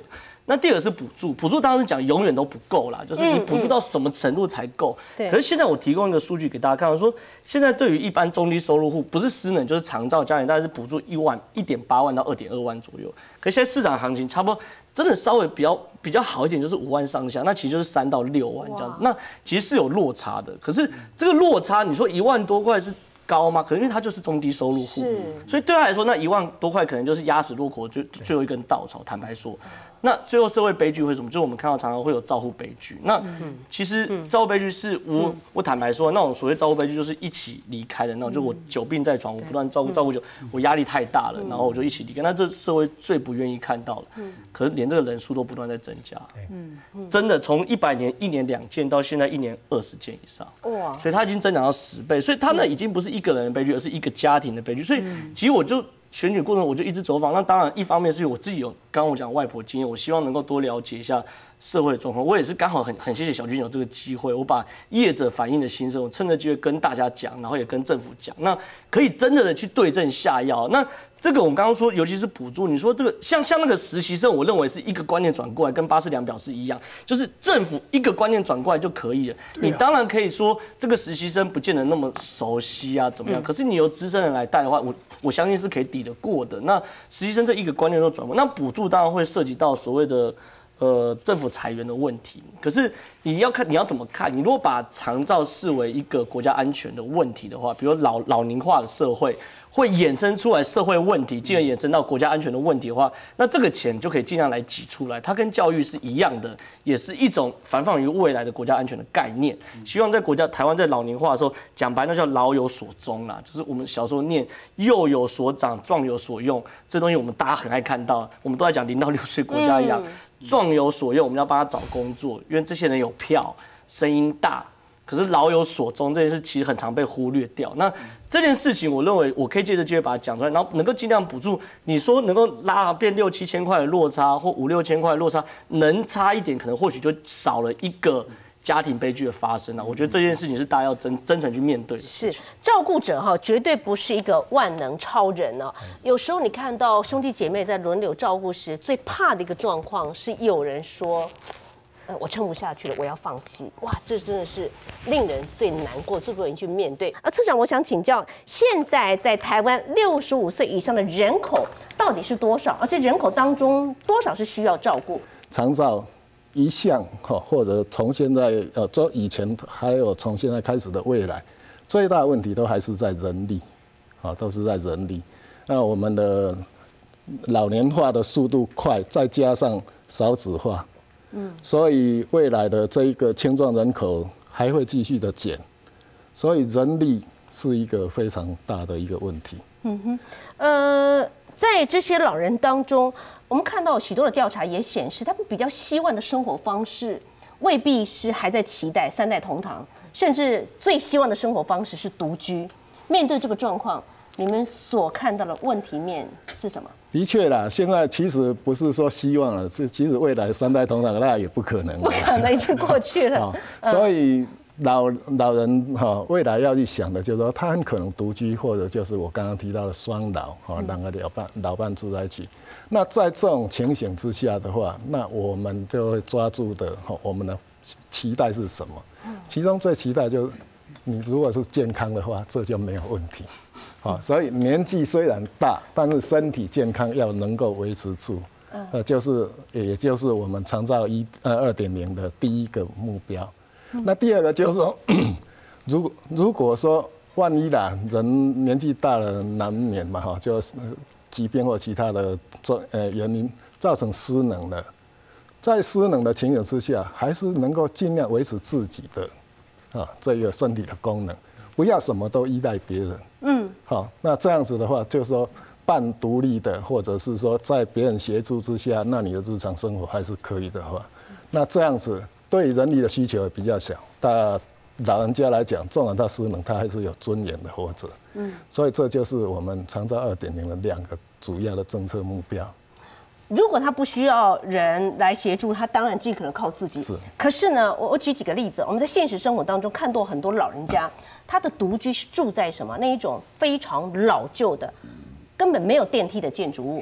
那第二个是补助，补助当然是讲永远都不够啦，就是你补助到什么程度才够。 对。 可是现在我提供一个数据给大家看，我说现在对于一般中低收入户，不是失能就是长照家庭，大概是补助一万一点八万到二点二万左右。可是现在市场行情差不多，真的稍微比较比较好一点，就是五万上下，那其实就是三到六万这样子。那其实是有落差的。可是这个落差，你说一万多块是高吗？可能因为他就是中低收入户，所以对他来说，那一万多块可能就是压死骆驼最最后一根稻草。坦白说，那最后社会悲剧会什么？就是我们看到常常会有照护悲剧。那其实照护悲剧是我我坦白说，那种所谓照护悲剧就是一起离开的那种，就我久病在床，我不断照顾照顾久，我压力太大了，然后我就一起离开。那这社会最不愿意看到的，可是连这个人数都不断在增加。真的从一百年一年两件到现在一年二十件以上，哇！所以它已经增长到十倍，所以它那已经不是一个人的悲剧，而是一个家庭的悲剧。所以其实我就选举过程我就一直走访，那当然一方面是我自己有刚刚我讲外婆经验，我希望能够多了解一下社会状况。我也是刚好很很谢谢小军有这个机会，我把业者反映的心声，我趁着机会跟大家讲，然后也跟政府讲，那可以真的的去对症下药。那这个我们刚刚说，尤其是补助，你说这个像像那个实习生，我认为是一个观念转过来，跟巴士量表示一样，就是政府一个观念转过来就可以了。啊、你当然可以说这个实习生不见得那么熟悉啊，怎么样？嗯、可是你由资深人来带的话，我我相信是可以抵得过的。那实习生这一个观念都转过，那补助当然会涉及到所谓的呃政府裁员的问题。可是你要看你要怎么看？你如果把长照视为一个国家安全的问题的话，比如老老龄化的社会。会衍生出来社会问题，进而衍生到国家安全的问题的话，那这个钱就可以尽量来挤出来。它跟教育是一样的，也是一种防范于未来的国家安全的概念。希望在国家台湾在老龄化的时候，讲白那叫老有所终啦，就是我们小时候念幼有所长，壮有所用，这东西我们大家很爱看到，我们都在讲零到六岁国家一样，壮有所用，我们要帮他找工作，因为这些人有票，声音大。可是老有所终这件事其实很常被忽略掉。那这件事情，我认为我可以借着机会把它讲出来，然后能够尽量补助。你说能够拉变六七千块的落差，或五六千块的落差，能差一点，可能或许就少了一个家庭悲剧的发生啊。我觉得这件事情是大家要真真诚去面对的。 是照顾者哈，绝对不是一个万能超人哦。有时候你看到兄弟姐妹在轮流照顾时，最怕的一个状况是有人说。呃，我撑不下去了，我要放弃。哇，这真的是令人最难过、最不愿意去面对。而次长，我想请教，现在在台湾六十五岁以上的人口到底是多少？而且人口当中多少是需要照顾？ 长照一项哈，或者从现在呃，从以前还有从现在开始的未来，最大的问题都还是在人力，啊，都是在人力。那我们的老年化的速度快，再加上少子化。嗯，所以未来的这一个青壮人口还会继续的减，所以人力是一个非常大的一个问题。 嗯哼，呃，在这些老人当中，我们看到许多的调查也显示，他们比较希望的生活方式未必是还在期待三代同堂，甚至最希望的生活方式是独居。面对这个状况，你们所看到的问题面是什么？ 的确啦，现在其实不是说希望了，是其实未来三代同堂那也不可能， 不可能已经过去了。 嗯、所以老老人哈，未来要去想的就是说，他很可能独居，或者就是我刚刚提到的双老哈，两个老伴老伴住在一起。那在这种情形之下的话，那我们就会抓住的哈，我们的期待是什么？其中最期待就是，你如果是健康的话，这就没有问题。啊，所以年纪虽然大，但是身体健康要能够维持住，呃，就是也就是我们长照一呃二点零的第一个目标。那第二个就是说，如如果说万一啦，人年纪大了难免嘛哈，就是疾病或其他的呃原因造成失能了，在失能的情形之下，还是能够尽量维持自己的啊这个身体的功能。不要什么都依赖别人，嗯，好，那这样子的话，就是说半独立的，或者是说在别人协助之下，那你的日常生活还是可以的话，那这样子对人力的需求也比较小。但老人家来讲，纵然他失能，他还是有尊严的活着，嗯，所以这就是我们长照二点零的两个主要的政策目标。 如果他不需要人来协助，他当然尽可能靠自己。是。可是呢，我我举几个例子，我们在现实生活当中看到很多老人家，他的独居是住在什么那一种非常老旧的，根本没有电梯的建筑物。嗯。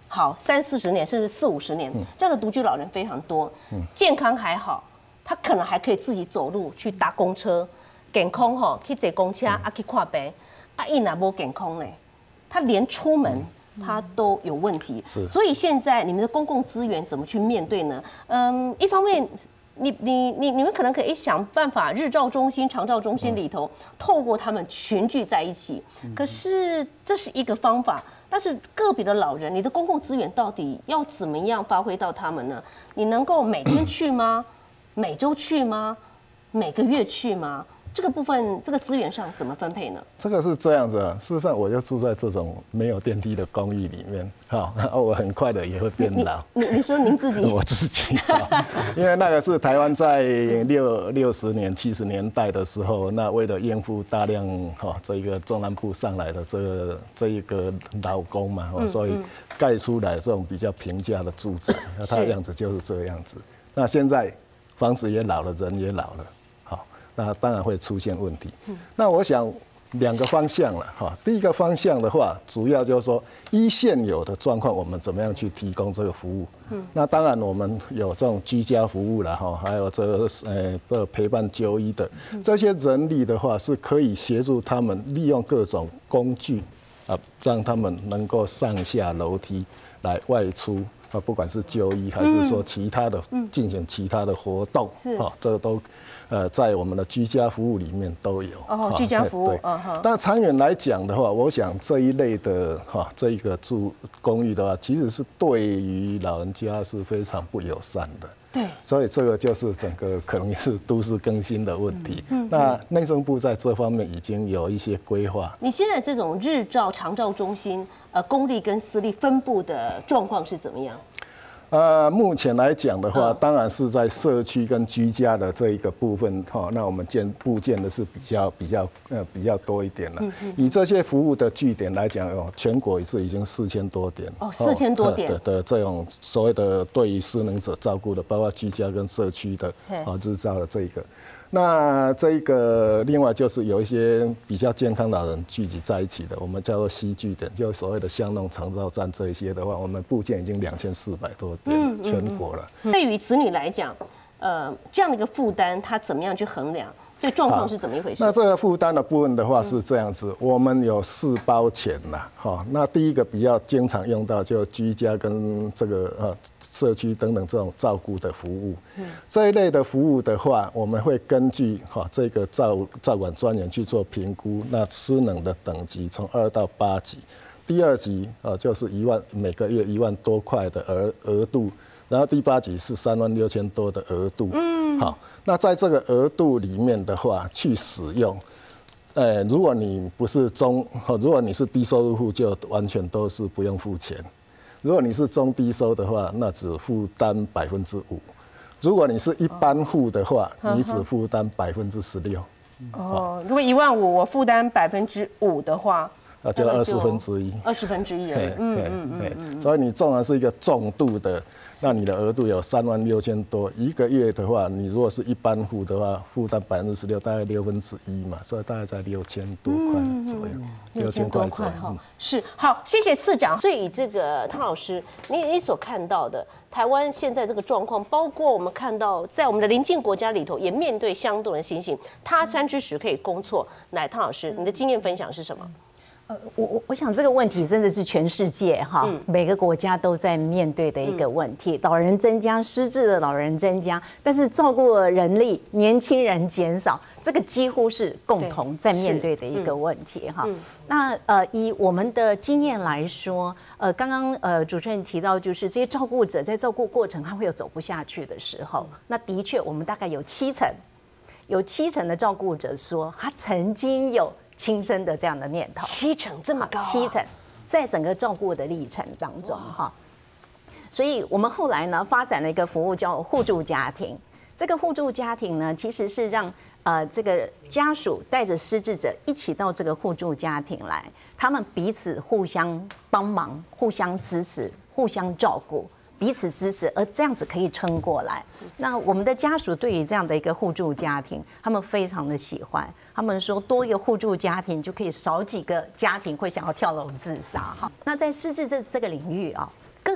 好三四十年，甚至四五十年，这样的独居老人非常多，健康还好，他可能还可以自己走路去搭公车，健康吼去坐公车啊去看病，啊伊若无健康嘞，他连出门他都有问题。所以现在你们的公共资源怎么去面对呢？嗯，一方面。你你你你们可能可以想办法，日照中心、长照中心里头，透过他们群聚在一起。可是这是一个方法，但是个别的老人，你的公共资源到底要怎么样发挥到他们呢？你能够每天去吗？每周去吗？每个月去吗？这个部分，这个资源上怎么分配呢？ 这个是这样子啊。事实上，我就住在这种没有电梯的公寓里面，哈，然后我很快的也会变老。 你你说您自己？ 我自己，因为那个是台湾在六六十年、七十年代的时候，那为了应付大量哈这一个中南部上来的这个这一个劳工嘛，嗯、所以盖出来这种比较平价的住宅，那它的样子就是这样子。那现在房子也老了，人也老了。那当然会出现问题。那我想两个方向了哈。第一个方向的话，主要就是说，依现有的状况，我们怎么样去提供这个服务？那当然我们有这种居家服务了哈，还有这个呃陪伴就医的这些人力的话，是可以协助他们利用各种工具啊，让他们能够上下楼梯来外出啊，不管是就医还是说其他的进行其他的活动啊，这个都。呃，在我们的居家服务里面都有哦，居家服务。 对，但长远来讲的话，我想这一类的哈，这一个住公寓的话，其实是对于老人家是非常不友善的。 对， 所以这个就是整个可能是都市更新的问题。嗯，那内政部在这方面已经有一些规划。 你现在这种日照、长照中心，呃，公立跟私立分布的状况是怎么样？ 呃，目前来讲的话，当然是在社区跟居家的这一个部分哈，那我们建部建的是比较比较呃比较多一点了。以这些服务的据点来讲，哦，全国也是已经四千多点哦，四千多点的的这种所谓的对于失能者照顾的，包括居家跟社区的啊日照的这一个。那这一个另外就是有一些比较健康老人聚集在一起的，我们叫做西据点，就所谓的巷弄长照站这一些的话，我们部件已经两千四百多点，嗯、全国了。 对于子女来讲，呃，这样的一个负担，他怎么样去衡量？所以状况是怎么一回事？ 那这个负担的部分的话是这样子，我们有四包钱啦，哈。那第一个比较经常用到就居家跟这个呃社区等等这种照顾的服务，这一类的服务的话，我们会根据哈这个照照管专员去做评估，那失能的等级从二到八级，第二级呃就是一万每个月一万多块的额额度。然后第八级是三万六千多的额度，嗯，好，那在这个额度里面的话，去使用，呃，如果你不是中，如果你是低收入户，就完全都是不用付钱；如果你是中低收的话，那只负担百分之五；如果你是一般户的话，你只负担百分之十六。 哦，如果一万五，我负担百分之五的话。 那就二十分之一， 二十分之一而已。嗯嗯嗯嗯。所以你纵然是一个重度的，那你的额度有三万六千多，一个月的话，你如果是一般户的话，负担百分之十六，大概六分之一嘛，所以大概在六千多块左右， 六千块左右。是好，谢谢次长。所以以这个汤老师，你你所看到的台湾现在这个状况，包括我们看到在我们的邻近国家里头，也面对相同的情形，他山之石可以攻错。来，汤老师，你的经验分享是什么？ 呃，我我我想这个问题真的是全世界哈，嗯、每个国家都在面对的一个问题。嗯、老人增加，失智的老人增加，但是照顾人力，年轻人减少，这个几乎是共同在面对的一个问题哈。嗯、那呃，以我们的经验来说，呃，刚刚呃主持人提到，就是这些照顾者在照顾过程，他会有走不下去的时候。嗯、那的确，我们大概有七成，有七成的照顾者说，他曾经有轻生的这样的念头， 七成这么高、啊， 七成，在整个照顾的历程当中哈，所以我们后来呢发展了一个服务叫互助家庭。这个互助家庭呢，其实是让呃这个家属带着失智者一起到这个互助家庭来，他们彼此互相帮忙、互相支持、互相照顾。彼此支持，而这样子可以撑过来。那我们的家属对于这样的一个互助家庭，他们非常的喜欢。他们说，多一个互助家庭就可以少几个家庭会想要跳楼自杀。哈，那在失智这这个领域啊，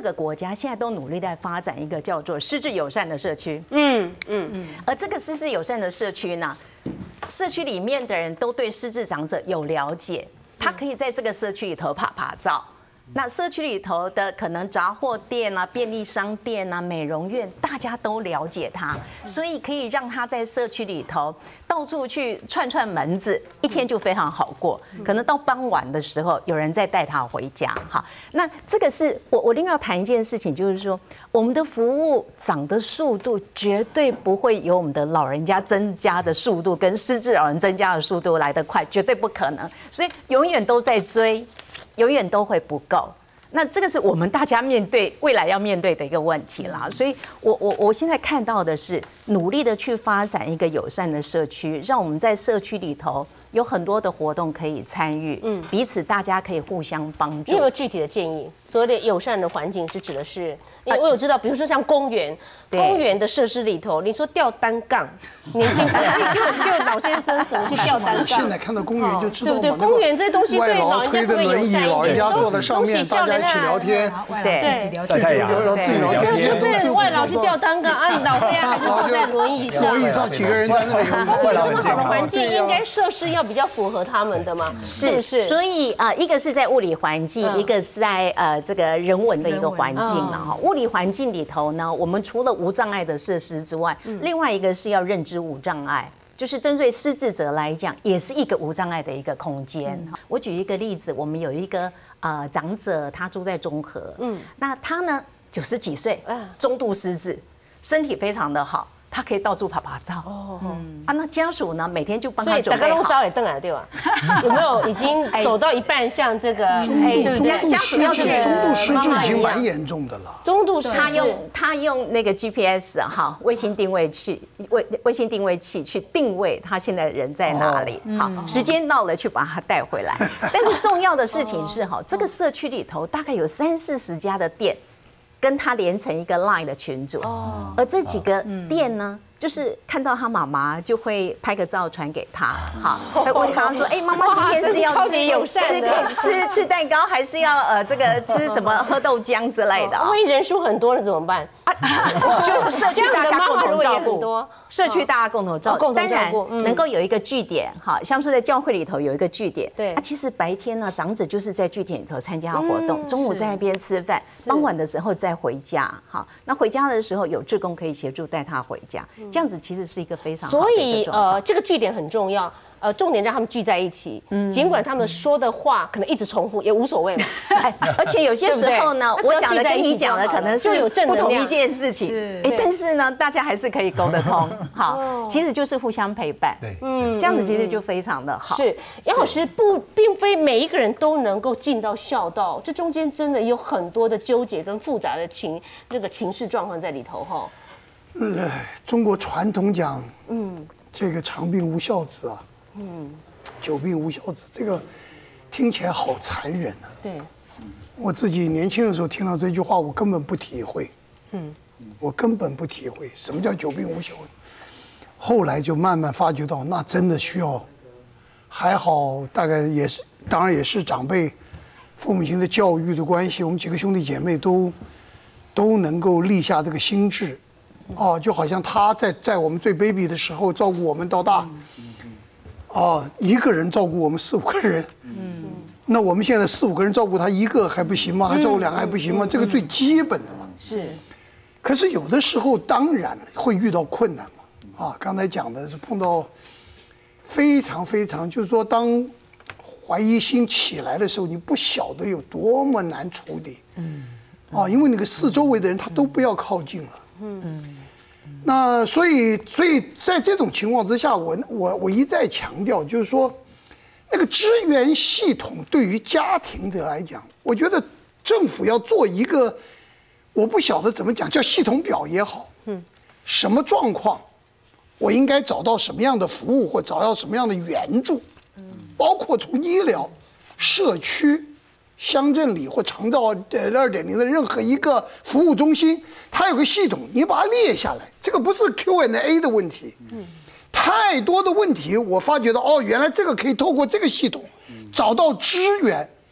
各个国家现在都努力在发展一个叫做失智友善的社区。 嗯嗯嗯。 而这个失智友善的社区呢，社区里面的人都对失智长者有了解，他可以在这个社区里头拍拍照。那社区里头的可能杂货店啊、便利商店啊、美容院，大家都了解他，所以可以让他在社区里头到处去串串门子，一天就非常好过。可能到傍晚的时候，有人再带他回家。好，那这个是我我另外要谈一件事情，就是说我们的服务涨的速度绝对不会有我们的老人家增加的速度跟失智老人增加的速度来得快，绝对不可能。所以永远都在追。永远都会不够，那这个是我们大家面对未来要面对的一个问题啦。所以我我我现在看到的是努力的去发展一个友善的社区，让我们在社区里头有很多的活动可以参与，嗯，彼此大家可以互相帮助。 你有没有具体的建议？所谓的友善的环境是指的是，因为我有知道，比如说像公园，公园的设施里头，你说吊单杠，年轻人就就老先生怎么去吊单杠？ 现在看到公园就知道， 对不对？公园这些东西对老人家不会友善一点， 老人家坐在上面，大家一起聊天， 对， 晒太阳， 自己聊天， 对，外劳去吊单杠，啊，老飞啊还是坐在轮椅上， 轮椅上几个人在那里， 外劳这么好的环境，应该设施要比较符合他们的嘛？是不是？ 所以呃，一个是在物理环境，一个是在呃这个人文的一个环境了哈。物理环境里头呢，我们除了无障碍的设施之外，另外一个是要认知无障碍。就是针对失智者来讲，也是一个无障碍的一个空间。我举一个例子，我们有一个呃长者，他住在中和，嗯，那他呢九十几岁，中度失智，身体非常的好。他可以到处拍拍照哦，啊，那家属呢每天就帮他准备好。所以大家都招也登来对吧？ 有没有已经走到一半，像这个家家属要去中度失智已经蛮严重的了。 中度他用他用那个 G P S 哈卫星定位器卫卫星定位器去定位他现在人在哪里，好，时间到了去把他带回来。但是重要的事情是哈，这个社区里头大概有三四十家的店。跟他连成一个 Line 的群组，而这几个店呢，就是看到他妈妈就会拍个照传给他，好，会问他说：“哎，妈妈今天是要吃友善的吃吃蛋糕，还是要呃这个吃什么喝豆浆之类的？” 万一人数很多了怎么办？ 就社区大家共同照顾。社区大家共同照顾，当然能够有一个据点，哈，像说在教会里头有一个据点，对，那其实白天呢，长者就是在据点里头参加活动，中午在那边吃饭，傍晚的时候再回家，哈，那回家的时候有志工可以协助带他回家，这样子其实是一个非常好的。 所以呃，这个据点很重要。呃，重点让他们聚在一起，尽管他们说的话可能一直重复，也无所谓嘛。 而且有些时候呢，我讲的跟你讲的可能是不同一件事情，哎，但是呢，大家还是可以沟得通。好，其实就是互相陪伴，对，嗯，这样子其实就非常的好。 是，杨老师不，并非每一个人都能够尽到孝道，这中间真的有很多的纠结跟复杂的情这个情势状况在里头哈。 嗯，中国传统讲，嗯，这个长病无孝子啊。嗯，久病无孝子，这个听起来好残忍啊。 对， 我自己年轻的时候听到这句话，我根本不体会。嗯，我根本不体会什么叫久病无孝子。后来就慢慢发觉到，那真的需要。还好，大概也是，当然也是长辈、父母亲的教育的关系，我们几个兄弟姐妹都都能够立下这个心志。哦，就好像他在在我们最 baby 的时候照顾我们到大。哦，一个人照顾我们四五个人，嗯，那我们现在四五个人照顾他一个还不行吗？还照顾两个还不行吗？这个最基本的嘛。 是。 可是有的时候当然会遇到困难嘛。啊，刚才讲的是碰到非常非常，就是说当怀疑心起来的时候，你不晓得有多么难处理。嗯。啊，因为那个四周围的人他都不要靠近了。嗯。那所以，所以在这种情况之下，我我我一再强调，就是说，那个支援系统对于家庭的来讲，我觉得政府要做一个，我不晓得怎么讲，叫系统表也好，嗯，什么状况，我应该找到什么样的服务或找到什么样的援助，嗯，包括从医疗、社区。乡镇里或长照呃二点零的任何一个服务中心，它有个系统，你把它列下来，这个不是 Q and A 的问题，嗯，太多的问题，我发觉到哦，原来这个可以透过这个系统找到支援，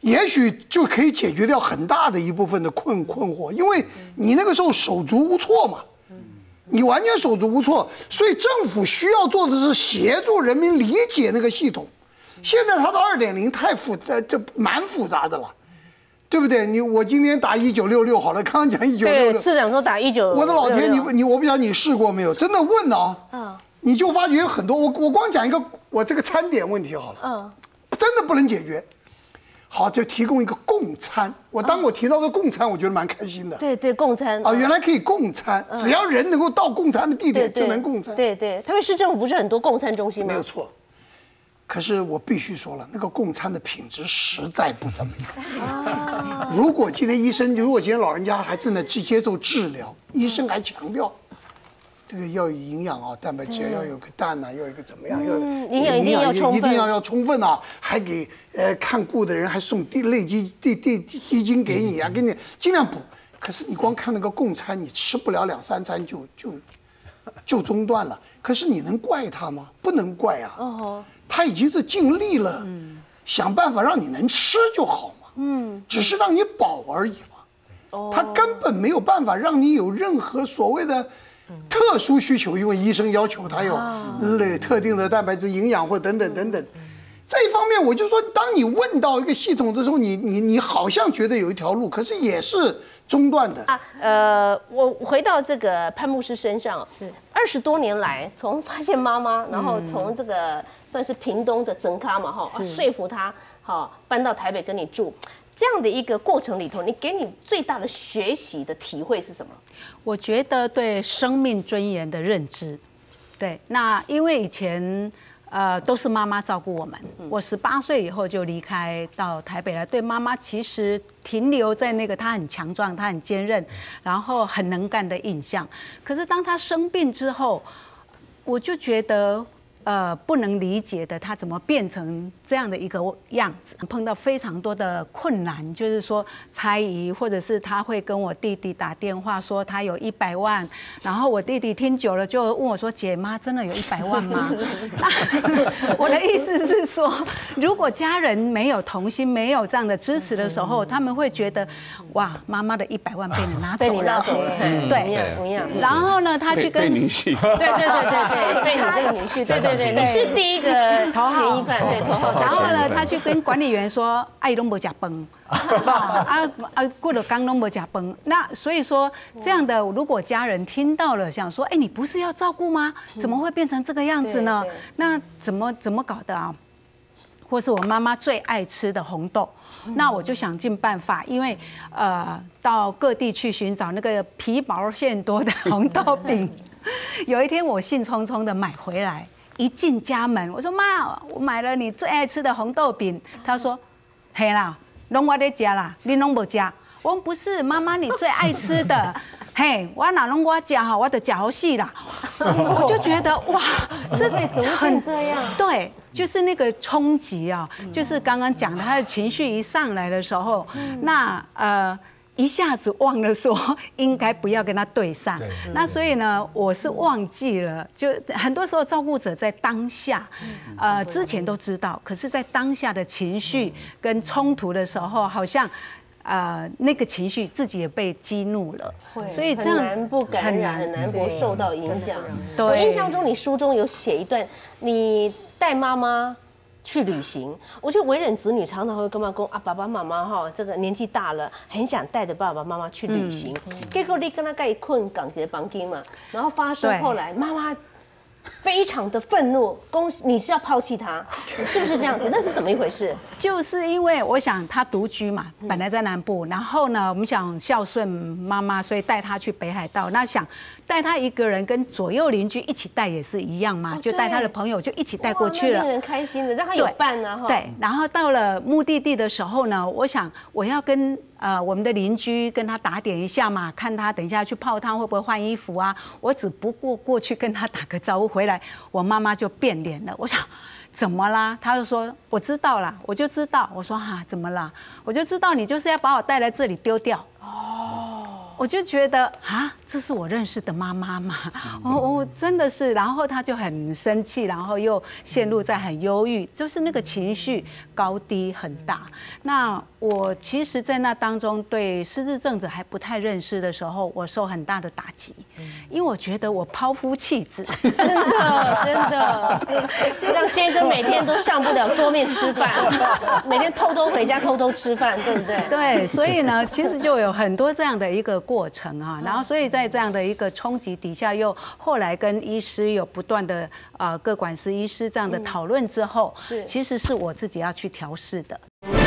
也许就可以解决掉很大的一部分的困困惑，因为你那个时候手足无措嘛，你完全手足无措，所以政府需要做的是协助人民理解那个系统。现在它的二点零太复杂，这蛮复杂的了。对不对？你我今天打一九六六好了，刚刚讲一九六六， 市长说打一九。 我的老天，你你我不晓得你试过没有？真的问啊，嗯，你就发觉有很多，我我光讲一个，我这个餐点问题好了，嗯，真的不能解决。好，就提供一个供餐。我当我提到这供餐，我觉得蛮开心的。 对对，供餐啊，原来可以供餐，只要人能够到供餐的地点就能供餐。 对对，台北市政府不是很多供餐中心吗？ 没有错。可是我必须说了，那个供餐的品质实在不怎么样。如果今天医生，如果今天老人家还正在去接受治疗，医生还强调这个要有营养啊，蛋白质要有个蛋啊，要有一个怎么样，要营养一定要充分， 一定要要充分啊，还给呃看顾的人还送地类基地地基金给你啊，给你尽量补。可是你光看那个供餐，你吃不了两三餐就就就中断了。可是你能怪他吗？不能怪啊。哦。他已经是尽力了，嗯、想办法让你能吃就好嘛，嗯，只是让你饱而已嘛。哦，他根本没有办法让你有任何所谓的特殊需求，因为医生要求他有类特定的蛋白质营养或等等等等。这一方面，我就说，当你问到一个系统的时候，你你你好像觉得有一条路，可是也是中断的啊。呃，我回到这个潘牧师身上，是二十多年来，从发现妈妈，然后从这个算是屏东的增咖嘛，哈，说服他，好搬到台北跟你住，这样的一个过程里头，你给你最大的学习的体会是什么？ 我觉得对生命尊严的认知，对，那因为以前。呃，都是妈妈照顾我们。我十八岁以后就离开到台北来，对妈妈其实停留在那个她很强壮、她很坚韧，然后很能干的印象。可是当她生病之后，我就觉得。呃，不能理解的，他怎么变成这样的一个样子？碰到非常多的困难，就是说猜疑，或者是他会跟我弟弟打电话说他有一百万，然后我弟弟听久了就问我说：“姐妈真的有一百万吗？”我的意思是说，如果家人没有同心，没有这样的支持的时候，他们会觉得哇，妈妈的一百万被你拿走了， 被你拿走了，对，不一样。 然后呢，他去跟女婿， 对对对对对，被你这个女婿，对对。对，你是第一个嫌疑犯，对，头号。 然后呢，他去跟管理员说：“哎，拢无吃饭，啊啊，过了刚拢无吃饭。”那所以说，这样的如果家人听到了，想说：“哎，你不是要照顾吗？怎么会变成这个样子呢？那怎么怎么搞的啊？”或是我妈妈最爱吃的红豆，那我就想尽办法，因为呃，到各地去寻找那个皮薄馅多的红豆饼。有一天我兴冲冲的买回来，一进家门，我说妈，我买了你最爱吃的红豆饼。她说，嘿啦，拢我在吃啦，你拢无吃。我说不是，妈妈你最爱吃的，嘿，我哪拢我吃哈，我的吃好细啦。我就觉得哇， 这怎么很这样？ 对，就是那个冲击啊，就是刚刚讲的，他的情绪一上来的时候，那呃。一下子忘了说应该不要跟他对上，那所以呢，我是忘记了。就很多时候照顾者在当下，呃，之前都知道，可是在当下的情绪跟冲突的时候，好像呃那个情绪自己也被激怒了， 所以这样很难不感染，很难不受到影响。我印象中你书中有写一段，你带妈妈去旅行，我觉得为人子女常常会跟妈讲啊，爸爸妈妈哈，这个年纪大了，很想带着爸爸妈妈去旅行。结果你跟他盖困港节绑金嘛，然后发生后来妈妈非常的愤怒，公你是要抛弃他，是不是这样子？那是怎么一回事？ 就是因为我想他独居嘛，本来在南部，然后呢，我们想孝顺妈妈，所以带他去北海道。那想带他一个人跟左右邻居一起带也是一样嘛，就带他的朋友就一起带过去了， 令人开心的，让他有伴啊。 对，然后到了目的地的时候呢，我想我要跟呃我们的邻居跟他打点一下嘛，看他等一下去泡汤会不会换衣服啊。我只不过过去跟他打个招呼，回来我妈妈就变脸了。我想怎么啦？他就说我知道啦，我就知道。我说哈，怎么啦？我就知道你就是要把我带来这里丢掉。哦，我就觉得啊， 这是我认识的妈妈嘛？哦哦，真的是。然后他就很生气，然后又陷入在很忧郁，就是那个情绪高低很大。那我其实，在那当中对失智症者还不太认识的时候，我受很大的打击，因为我觉得我抛夫弃子， 真的真的，就让先生每天都上不了桌面吃饭，每天偷偷回家偷偷吃饭，对不对？ 对，所以呢，其实就有很多这样的一个过程啊。然后，所以在这样的一个冲击底下，又后来跟医师有不断的呃各管师医师这样的讨论之后，是其实是我自己要去调试的。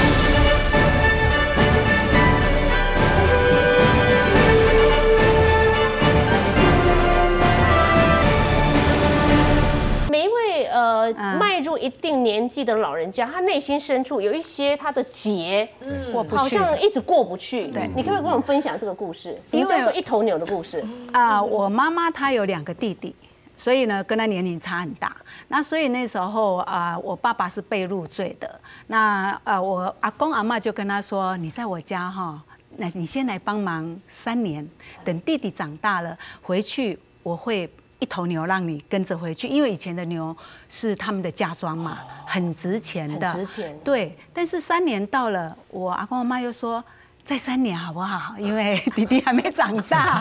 每一位呃迈入一定年纪的老人家，他内心深处有一些他的结， 过不去， 好像一直过不去。对，你可不可以跟我们分享这个故事？什么叫做一头牛的故事？ 啊，我妈妈她有两个弟弟。所以呢，跟他年龄差很大。那所以那时候啊、呃，我爸爸是被入罪的。那呃，我阿公阿嬷就跟他说：“你在我家哈，那你先来帮忙三年，等弟弟长大了回去，我会一头牛让你跟着回去，因为以前的牛是他们的嫁妆嘛，很值钱的， 很值钱。对， 但是三年到了，我阿公阿嬷又说。”再三年好不好？因为弟弟还没长大，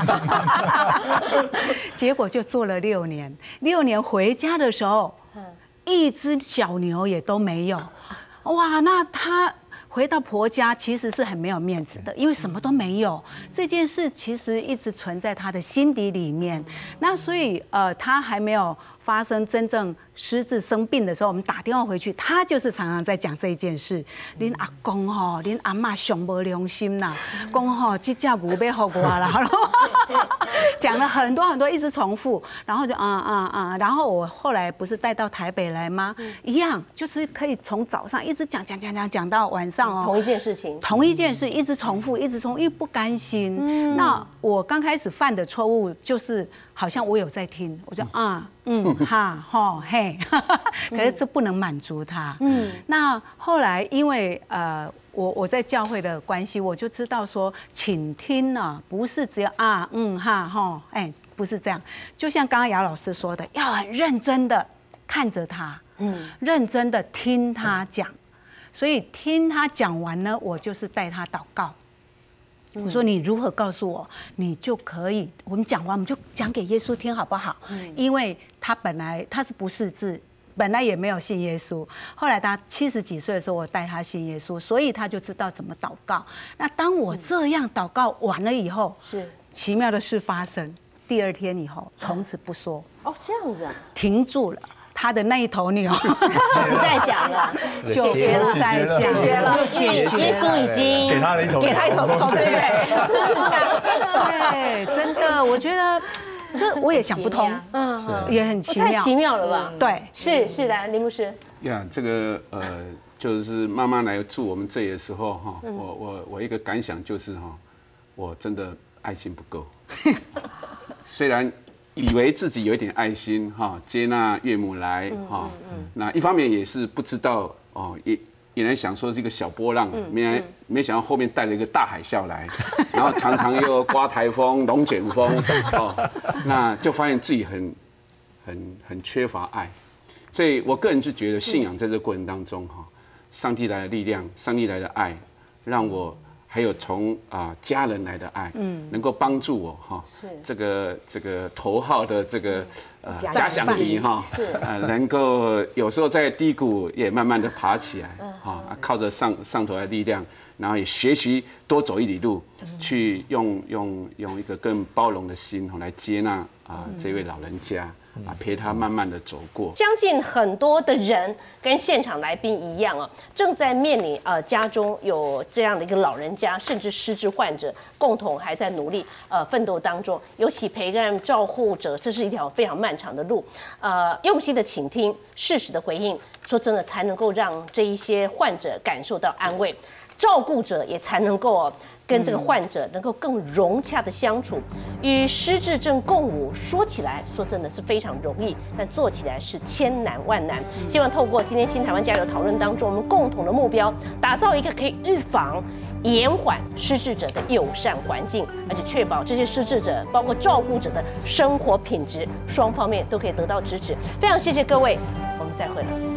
结果就做了六年。六年回家的时候，一只小牛也都没有。哇，那他回到婆家其实是很没有面子的，因为什么都没有。这件事其实一直存在他的心底里面。那所以呃，他还没有发生真正失智生病的时候，我们打电话回去，他就是常常在讲这一件事。恁阿公吼，恁阿嬷上无良心啦，讲吼这只牛要给我啦，讲了很多很多，一直重复，然后就啊啊啊，然后我后来不是带到台北来吗？一样，就是可以从早上一直讲讲讲讲讲到晚上哦， 同一件事情， 同一件事一直重复，一直重复，因为不甘心。嗯、那我刚开始犯的错误就是好像我有在听，我就啊嗯哈吼嘿，可是这不能满足他。嗯，那后来因为呃我我在教会的关系，我就知道说，倾听呢不是只有啊嗯哈吼哎，不是这样。就像刚刚姚老师说的，要很认真的看着他，嗯，认真的听他讲。所以听他讲完呢，我就是带他祷告。我说你如何告诉我，你就可以。我们讲完，我们就讲给耶稣听，好不好？因为他本来他是不识字，本来也没有信耶稣。后来他七十几岁的时候，我带他信耶稣，所以他就知道怎么祷告。那当我这样祷告完了以后，是奇妙的事发生。第二天以后，从此不说。 哦，这样子啊， 停住了。他的那一头牛不再讲了， 就不再讲， 解决了，因为耶稣已经给他了一头， 给他一头牛，对不对？对，真的，我觉得这我也想不通，嗯，也很奇妙， 太奇妙了吧？ 对， 是是的，林牧师。 呀，这个呃，就是妈妈来住我们这里的时候哈，我我我一个感想就是哈，我真的爱心不够，虽然。以为自己有一点爱心哈，接纳岳母来哈，那一方面也是不知道哦，也也来想说是一个小波浪，没没想到后面带了一个大海啸来，然后常常又刮台风、龙卷风哦，那就发现自己很很很缺乏爱，所以我个人就觉得信仰在这个过程当中哈，上帝来的力量，上帝来的爱，让我。还有从啊家人来的爱，嗯，能够帮助我哈，是这个这个头号的这个呃假想敌哈，是呃能够有时候在低谷也慢慢的爬起来，哈，靠着上上头的力量，然后也学习多走一里路，去用用用一个更包容的心来接纳啊这位老人家。啊，陪他慢慢的走过。 相信很多的人跟现场来宾一样啊，正在面临呃家中有这样的一个老人家，甚至失智患者，共同还在努力呃奋斗当中。尤其陪伴照护者，这是一条非常漫长的路。呃，用心的倾听，适时的回应，说真的才能够让这一些患者感受到安慰。照顾者也才能够跟这个患者能够更融洽的相处，与失智症共舞。说起来，说真的是非常容易，但做起来是千难万难。希望透过今天新台湾加油讨论当中，我们共同的目标，打造一个可以预防、延缓失智者的友善环境，而且确保这些失智者，包括照顾者的生活品质，双方面都可以得到支持。非常谢谢各位，我们再会了。